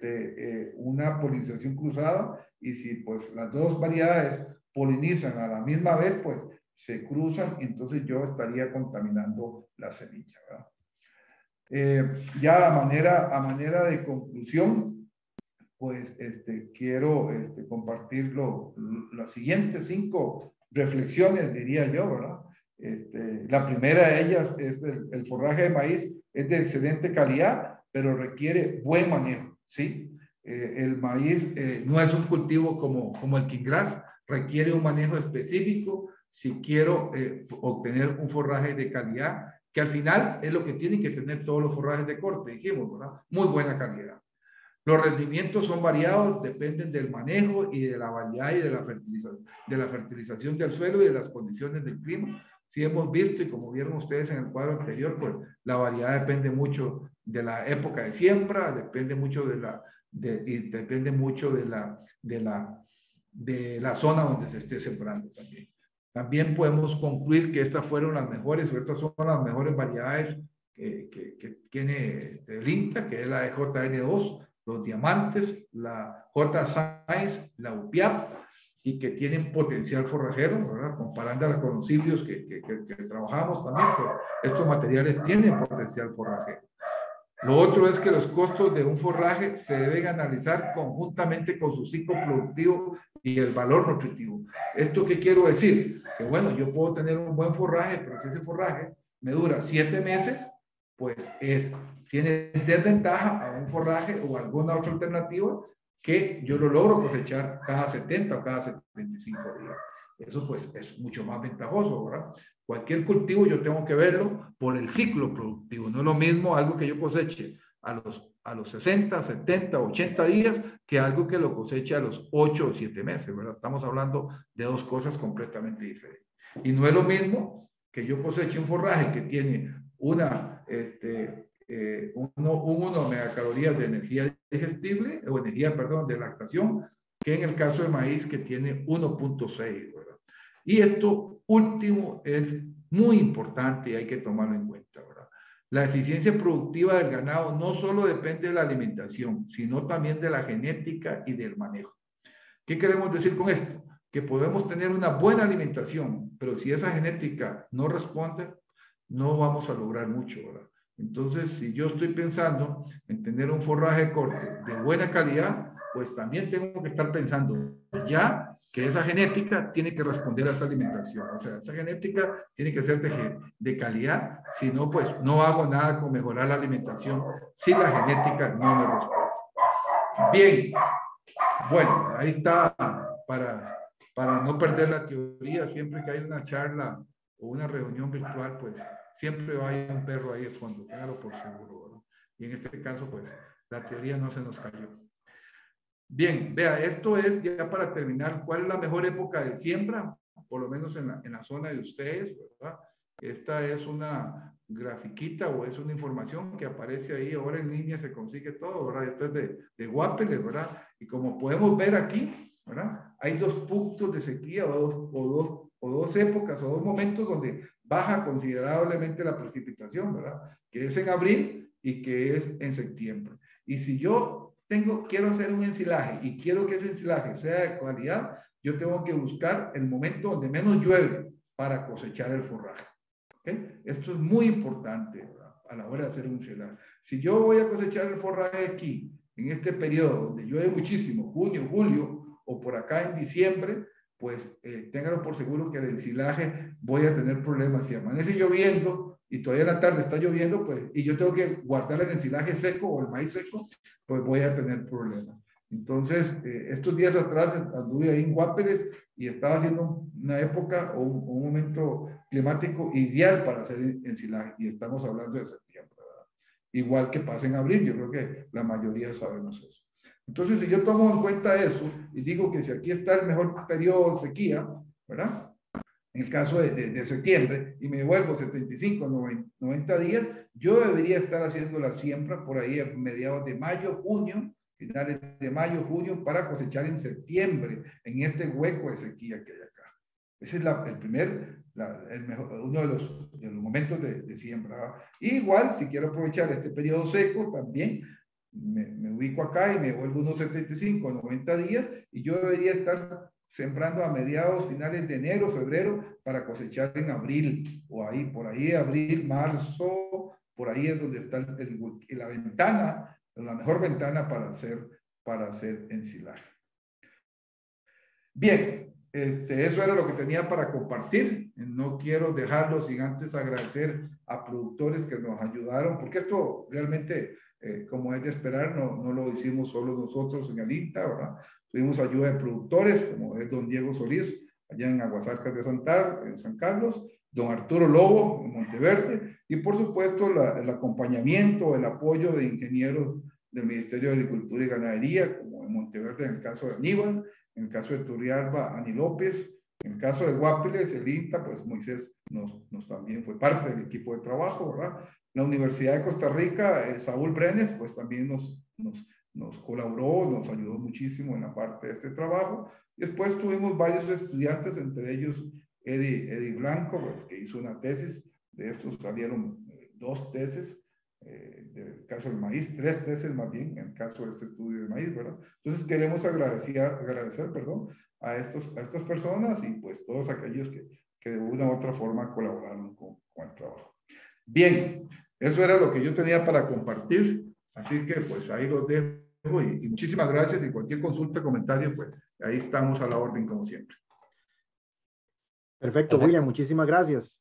una polinización cruzada y si, pues, las 2 variedades polinizan a la misma vez, pues, se cruzan, entonces yo estaría contaminando la semilla, ¿verdad? Ya a manera de conclusión, pues quiero compartir las siguientes 5 reflexiones, diría yo, ¿verdad? La primera de ellas es el forraje de maíz es de excelente calidad, pero requiere buen manejo, ¿sí? El maíz no es un cultivo como el quingras, requiere un manejo específico si quiero obtener un forraje de calidad, que al final es lo que tienen que tener todos los forrajes de corte, dijimos, ¿verdad? Muy buena calidad. Los rendimientos son variados, dependen del manejo y de la variedad y de la fertilización del suelo y de las condiciones del clima. Sí hemos visto, y como vieron ustedes en el cuadro anterior, pues la variedad depende mucho de la época de siembra, depende mucho depende mucho de la zona donde se esté sembrando también. También podemos concluir que estas fueron las mejores, o estas son las mejores variedades que tiene el INTA, que es la de JN2, los diamantes, la J. Sáenz, la UPIAP, y que tienen potencial forrajero, ¿verdad? Comparándola con los híbridos que trabajamos también, pues estos materiales tienen potencial forrajero. Lo otro es que los costos de un forraje se deben analizar conjuntamente con su ciclo productivo y el valor nutritivo. ¿Esto qué quiero decir? Que bueno, yo puedo tener un buen forraje, pero si ese forraje me dura 7 meses, pues tiene desventaja a un forraje o alguna otra alternativa que yo lo logro cosechar cada 70 o cada 75 días. Eso pues es mucho más ventajoso, ¿verdad? Cualquier cultivo yo tengo que verlo por el ciclo productivo. No es lo mismo algo que yo coseche a los 60, 70, 80 días que algo que lo coseche a los 8 o 7 meses, ¿verdad? Estamos hablando de 2 cosas completamente diferentes. Y no es lo mismo que yo coseche un forraje que tiene un 1 megacalorías de energía digestible, o energía, perdón, de lactación, que en el caso de maíz que tiene 1.6, ¿verdad? Y esto último es muy importante y hay que tomarlo en cuenta, ¿verdad? La eficiencia productiva del ganado no solo depende de la alimentación, sino también de la genética y del manejo. ¿Qué queremos decir con esto? Que podemos tener una buena alimentación, pero si esa genética no responde, no vamos a lograr mucho, ¿verdad? Entonces, si yo estoy pensando en tener un forraje de corte de buena calidad, pues también tengo que estar pensando ya que esa genética tiene que responder a esa alimentación. O sea, esa genética tiene que ser de calidad, si no, pues no hago nada con mejorar la alimentación si la genética no me responde. Bien, bueno, ahí está para no perder la teoría. Siempre que hay una charla o una reunión virtual, pues siempre hay un perro ahí de fondo, téngalo por seguro, ¿no? Y en este caso, pues la teoría no se nos cayó. Bien, vea, esto es ya para terminar, ¿cuál es la mejor época de siembra? Por lo menos en la zona de ustedes, ¿verdad? Esta es una grafiquita o es una información que aparece ahí, ahora en línea se consigue todo, ¿verdad? Esto es de Wappler, ¿verdad? Y como podemos ver aquí, ¿verdad? Hay 2 puntos de sequía o dos épocas o 2 momentos donde baja considerablemente la precipitación, ¿verdad? Que es en abril y que es en septiembre. Y si yo quiero hacer un ensilaje y quiero que ese ensilaje sea de calidad, yo tengo que buscar el momento donde menos llueve para cosechar el forraje. ¿Okay? Esto es muy importante, ¿verdad? A la hora de hacer un ensilaje. Si yo voy a cosechar el forraje aquí, en este periodo donde llueve muchísimo, junio, julio, o por acá en diciembre, pues ténganlo por seguro que el ensilaje voy a tener problemas. Si amanece lloviendo y todavía en la tarde está lloviendo, pues, y yo tengo que guardar el ensilaje seco o el maíz seco, pues voy a tener problemas. Entonces, estos días atrás anduve ahí en Guápiles y estaba haciendo una época o un momento climático ideal para hacer ensilaje, y estamos hablando de septiembre, ¿verdad? Igual que pasa en abril, yo creo que la mayoría sabemos eso. Entonces, si yo tomo en cuenta eso y digo que si aquí está el mejor periodo de sequía, ¿verdad? En el caso de septiembre, y me devuelvo 75, 90 días, yo debería estar haciendo la siembra por ahí a mediados de mayo, junio, finales de mayo, junio, para cosechar en septiembre, en este hueco de sequía que hay acá. Ese es uno de los momentos de siembra, ¿verdad? Y igual, si quiero aprovechar este periodo seco, también me ubico acá y me vuelvo unos 75, 90 días, y yo debería estar sembrando a mediados, finales de enero, febrero, para cosechar en abril, o ahí, por ahí, abril, marzo, por ahí es donde está la ventana, la mejor ventana para hacer ensilaje. Bien, eso era lo que tenía para compartir. No quiero dejarlo sin antes agradecer a productores que nos ayudaron, porque esto realmente, como es de esperar, no lo hicimos solo nosotros en el INTA, ¿verdad? Tuvimos ayuda de productores, como es don Diego Solís, allá en Aguasarcas de en San Carlos, don Arturo Lobo, en Monteverde, y por supuesto el acompañamiento, el apoyo de ingenieros del Ministerio de Agricultura y Ganadería, como en Monteverde en el caso de Aníbal, en el caso de Turrialba, Ani López, en el caso de Guapiles, el INTA, pues Moisés nos también fue parte del equipo de trabajo, ¿verdad? La Universidad de Costa Rica, Saúl Brenes, pues también nos colaboró, nos ayudó muchísimo en la parte de este trabajo. Después tuvimos varios estudiantes, entre ellos Eddie Blanco, pues, que hizo una tesis. De estos salieron 2 tesis, del caso del maíz, 3 tesis más bien, en el caso de este estudio de maíz, ¿verdad? Entonces queremos agradecer, perdón, a estas personas y pues todos aquellos que de una u otra forma colaboraron con el trabajo. Bien, eso era lo que yo tenía para compartir, así que pues ahí los dejo y muchísimas gracias, y cualquier consulta, comentario, pues ahí estamos a la orden como siempre. Perfecto, William, muchísimas gracias.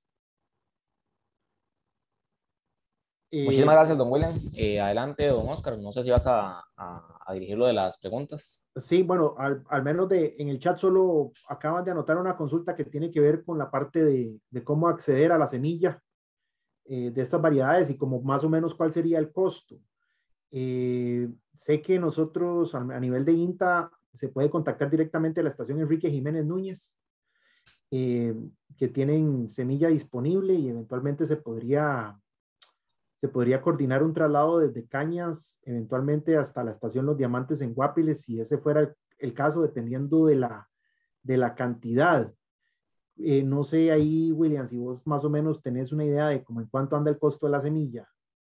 Muchísimas gracias, don William. Adelante, don Oscar. No sé si vas a dirigir lo de las preguntas. Sí, bueno, al menos en el chat solo acaban de anotar una consulta que tiene que ver con la parte de cómo acceder a la semilla de estas variedades y como más o menos cuál sería el costo. Sé que nosotros a nivel de INTA se puede contactar directamente a la estación Enrique Jiménez Núñez, que tienen semilla disponible, y eventualmente se podría coordinar un traslado desde Cañas, eventualmente hasta la estación Los Diamantes en Guapiles, si ese fuera el caso, dependiendo de la cantidad. No sé ahí, William, si vos más o menos tenés una idea de cómo en cuánto anda el costo de la semilla.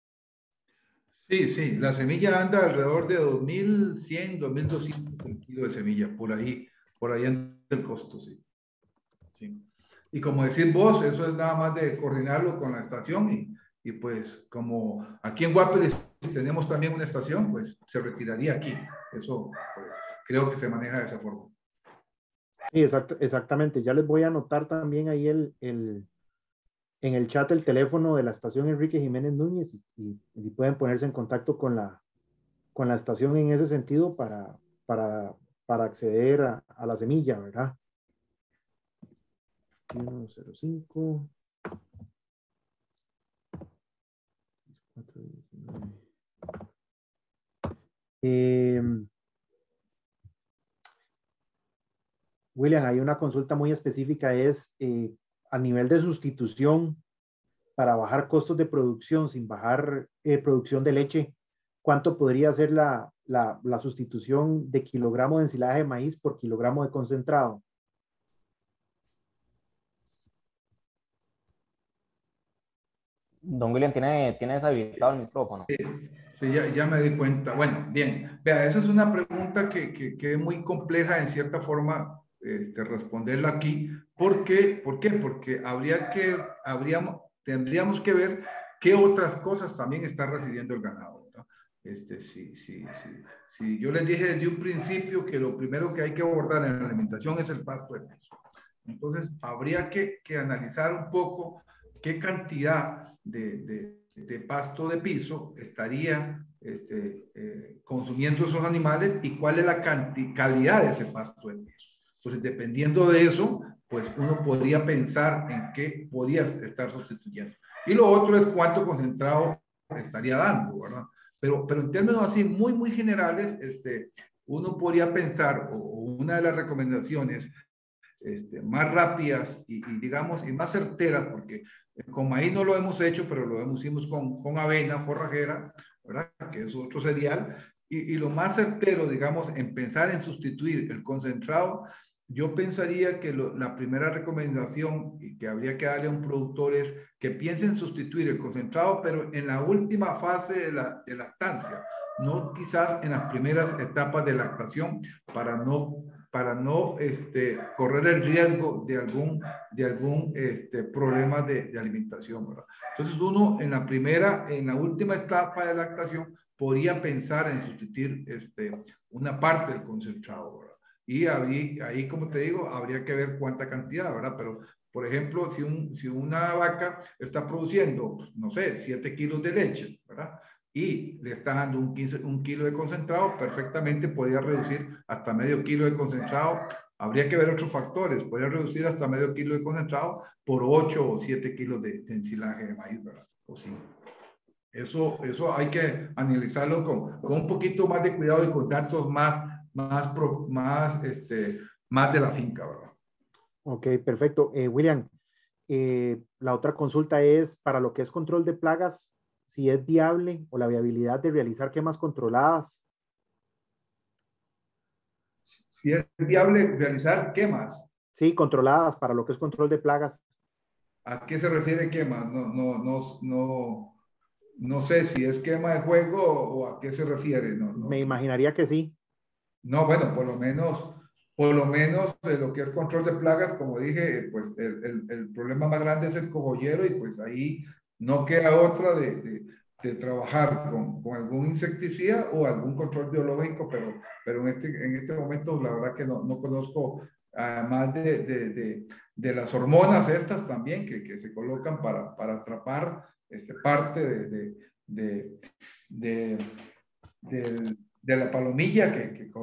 Sí, la semilla anda alrededor de 2.100, 2.200 el kilo de semilla, por ahí anda el costo, sí. Y como decís vos, eso es nada más de coordinarlo con la estación, y pues como aquí en Guapiles tenemos también una estación, pues se retiraría aquí. Eso pues, creo que se maneja de esa forma. Sí, exactamente. Ya les voy a anotar también ahí en el chat el teléfono de la estación Enrique Jiménez Núñez, y pueden ponerse en contacto con la estación en ese sentido para acceder a la semilla, ¿verdad? 105 William, hay una consulta muy específica, es a nivel de sustitución para bajar costos de producción sin bajar producción de leche, ¿cuánto podría ser la sustitución de kilogramo de ensilada de maíz por kilogramo de concentrado? Don William, ¿tiene deshabilitado el micrófono? Sí, Sí, ya me di cuenta. Bueno, bien. Vea, esa es una pregunta que es muy compleja en cierta forma responderla aquí. ¿Por qué? ¿Por qué? Porque tendríamos que ver qué otras cosas también está recibiendo el ganado, ¿verdad? Sí. Yo les dije desde un principio que lo primero que hay que abordar en la alimentación es el pasto de piso. Entonces, habría que analizar un poco qué cantidad de pasto de piso estaría consumiendo esos animales y cuál es la calidad de ese pasto de piso. Entonces, dependiendo de eso, pues uno podría pensar en qué podría estar sustituyendo. Y lo otro es cuánto concentrado estaría dando, ¿verdad? Pero en términos así muy generales, uno podría pensar, o una de las recomendaciones más rápidas digamos, y más certeras, porque con maíz no lo hemos hecho, pero lo hicimos con avena forrajera, ¿verdad? Que es otro cereal, y lo más certero, digamos, en pensar en sustituir el concentrado, yo pensaría que la primera recomendación y que habría que darle a un productor es que piensen en sustituir el concentrado, pero en la última fase de lactancia, no quizás en las primeras etapas de lactación, para no correr el riesgo de algún problema de alimentación, ¿verdad? Entonces uno en la última etapa de lactación podría pensar en sustituir una parte del concentrado, ¿verdad? Y ahí, como te digo, habría que ver cuánta cantidad, ¿verdad? Pero, por ejemplo, si una vaca está produciendo, no sé, 7 kilos de leche, ¿verdad? Y le está dando un kilo de concentrado, perfectamente podría reducir hasta medio kilo de concentrado. Habría que ver otros factores, podría reducir hasta medio kilo de concentrado por 8 o 7 kilos de ensilaje de maíz, ¿verdad? O sí. Eso hay que analizarlo con un poquito más de cuidado y con datos más de la finca, ¿verdad? Ok, perfecto. William, la otra consulta es para lo que es control de plagas, si es viable o la viabilidad de realizar quemas controladas. Si es viable realizar quemas. Sí, controladas para lo que es control de plagas. ¿A qué se refiere quemas? No sé si es quema de juego o a qué se refiere. Me imaginaría que sí. No, bueno, por lo menos de lo que es control de plagas, como dije, pues el problema más grande es el cogollero y pues ahí no queda otra de trabajar con algún insecticida o algún control biológico, pero en este momento la verdad que no conozco, además de las hormonas estas también que se colocan para atrapar parte de, de la palomilla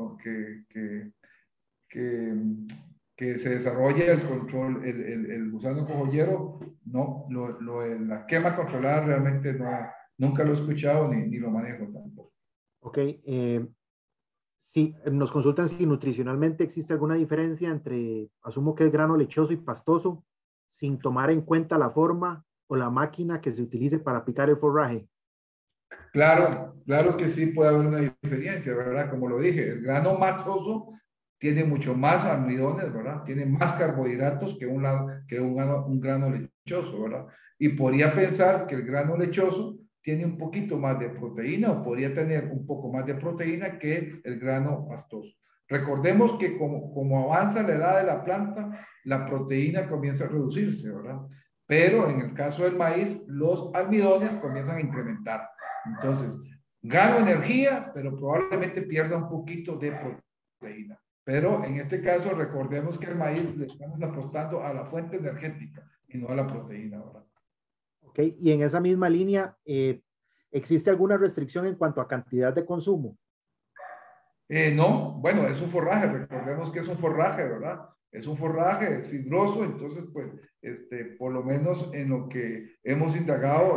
que se desarrolla el control, el gusano cogollero. No, la quema controlada realmente nunca lo he escuchado ni lo manejo tampoco. Ok, sí, nos consultan si nutricionalmente existe alguna diferencia entre, asumo que es grano lechoso y pastoso, sin tomar en cuenta la forma o la máquina que se utilice para picar el forraje. Claro que sí puede haber una diferencia, ¿verdad? Como lo dije, el grano masoso tiene mucho más almidones, ¿verdad? Tiene más carbohidratos que un grano lechoso, ¿verdad? Y podría pensar que el grano lechoso tiene un poquito más de proteína o podría tener un poco más de proteína que el grano pastoso. Recordemos que como avanza la edad de la planta, la proteína comienza a reducirse, ¿verdad? Pero en el caso del maíz, los almidones comienzan a incrementar. Entonces, gano energía, pero probablemente pierda un poquito de proteína. Pero en este caso, recordemos que el maíz le estamos apostando a la fuente energética y no a la proteína, ¿verdad? Ok, y en esa misma línea, ¿existe alguna restricción en cuanto a cantidad de consumo? No, bueno, es un forraje, recordemos que es un forraje, ¿verdad? Es un forraje, es fibroso, entonces, pues, por lo menos en lo que hemos indagado,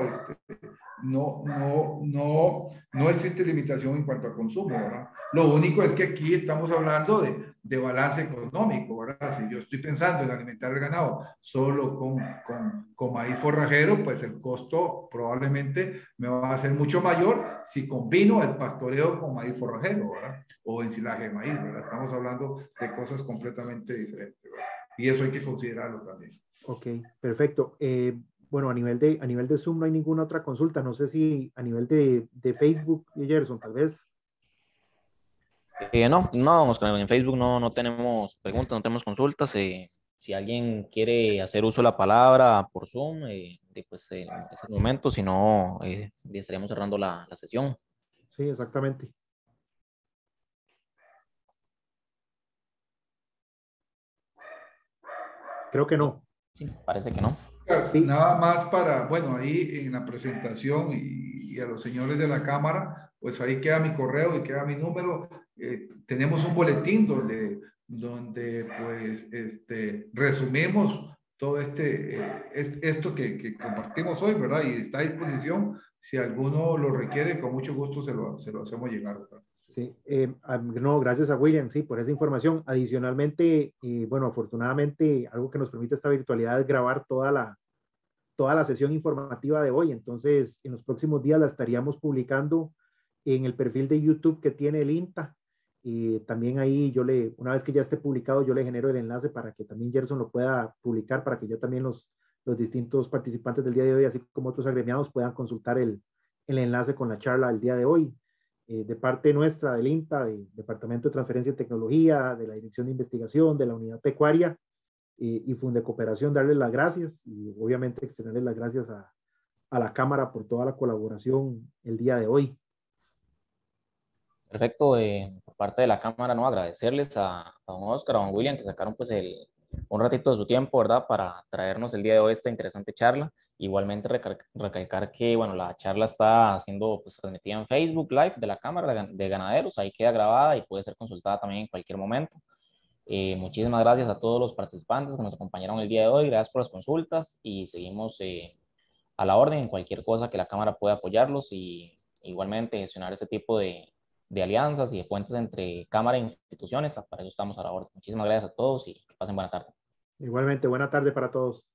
no existe limitación en cuanto a consumo, ¿verdad? Lo único es que aquí estamos hablando de balance económico, ¿verdad? Si yo estoy pensando en alimentar el ganado solo con maíz forrajero, pues el costo probablemente me va a ser mucho mayor si combino el pastoreo con maíz forrajero, ¿verdad? O ensilaje de maíz, ¿verdad? Estamos hablando de cosas completamente diferentes, ¿verdad? Y eso hay que considerarlo también. Ok, perfecto. Bueno, a nivel de Zoom no hay ninguna otra consulta. No sé si a nivel de Facebook, Gerson, tal vez. No, no, Oscar, en Facebook no tenemos preguntas, no tenemos consultas. Si alguien quiere hacer uso de la palabra por Zoom, pues en ese momento, si no, estaríamos cerrando la sesión. Sí, exactamente. Creo que No, no. sí, parece que no. Sí, Nada más para, bueno, ahí en la presentación y a los señores de la Cámara, pues ahí queda mi correo y queda mi número. Tenemos un boletín donde pues, resumimos todo esto que compartimos hoy, ¿verdad? Y está a disposición. Si alguno lo requiere, con mucho gusto se lo hacemos llegar, ¿verdad? sí. No, gracias a William, sí, por esa información. Adicionalmente, bueno, afortunadamente, algo que nos permite esta virtualidad es grabar toda la sesión informativa de hoy. Entonces, en los próximos días la estaríamos publicando en el perfil de YouTube que tiene el INTA. Y también ahí una vez que ya esté publicado, yo le genero el enlace para que también Gerson lo pueda publicar, para que yo también los distintos participantes del día de hoy, así como otros agremiados, puedan consultar el enlace con la charla del día de hoy. De parte nuestra del INTA, del Departamento de Transferencia y Tecnología, de la Dirección de Investigación, de la Unidad Pecuaria, y Funde Cooperación, darles las gracias y obviamente extenderles las gracias a la Cámara por toda la colaboración el día de hoy. Perfecto, por parte de la Cámara, ¿no? Agradecerles a don Oscar, a don William, que sacaron pues un ratito de su tiempo, ¿verdad? Para traernos el día de hoy esta interesante charla. Igualmente recalcar que, bueno, la charla está siendo pues transmitida en Facebook Live de la Cámara de Ganaderos, ahí queda grabada y puede ser consultada también en cualquier momento. Muchísimas gracias a todos los participantes que nos acompañaron el día de hoy, gracias por las consultas y seguimos a la orden en cualquier cosa que la Cámara pueda apoyarlos y igualmente gestionar ese tipo de alianzas y de puentes entre Cámara e instituciones. Para eso estamos a la orden. Muchísimas gracias a todos y que pasen buena tarde. Igualmente, buena tarde para todos.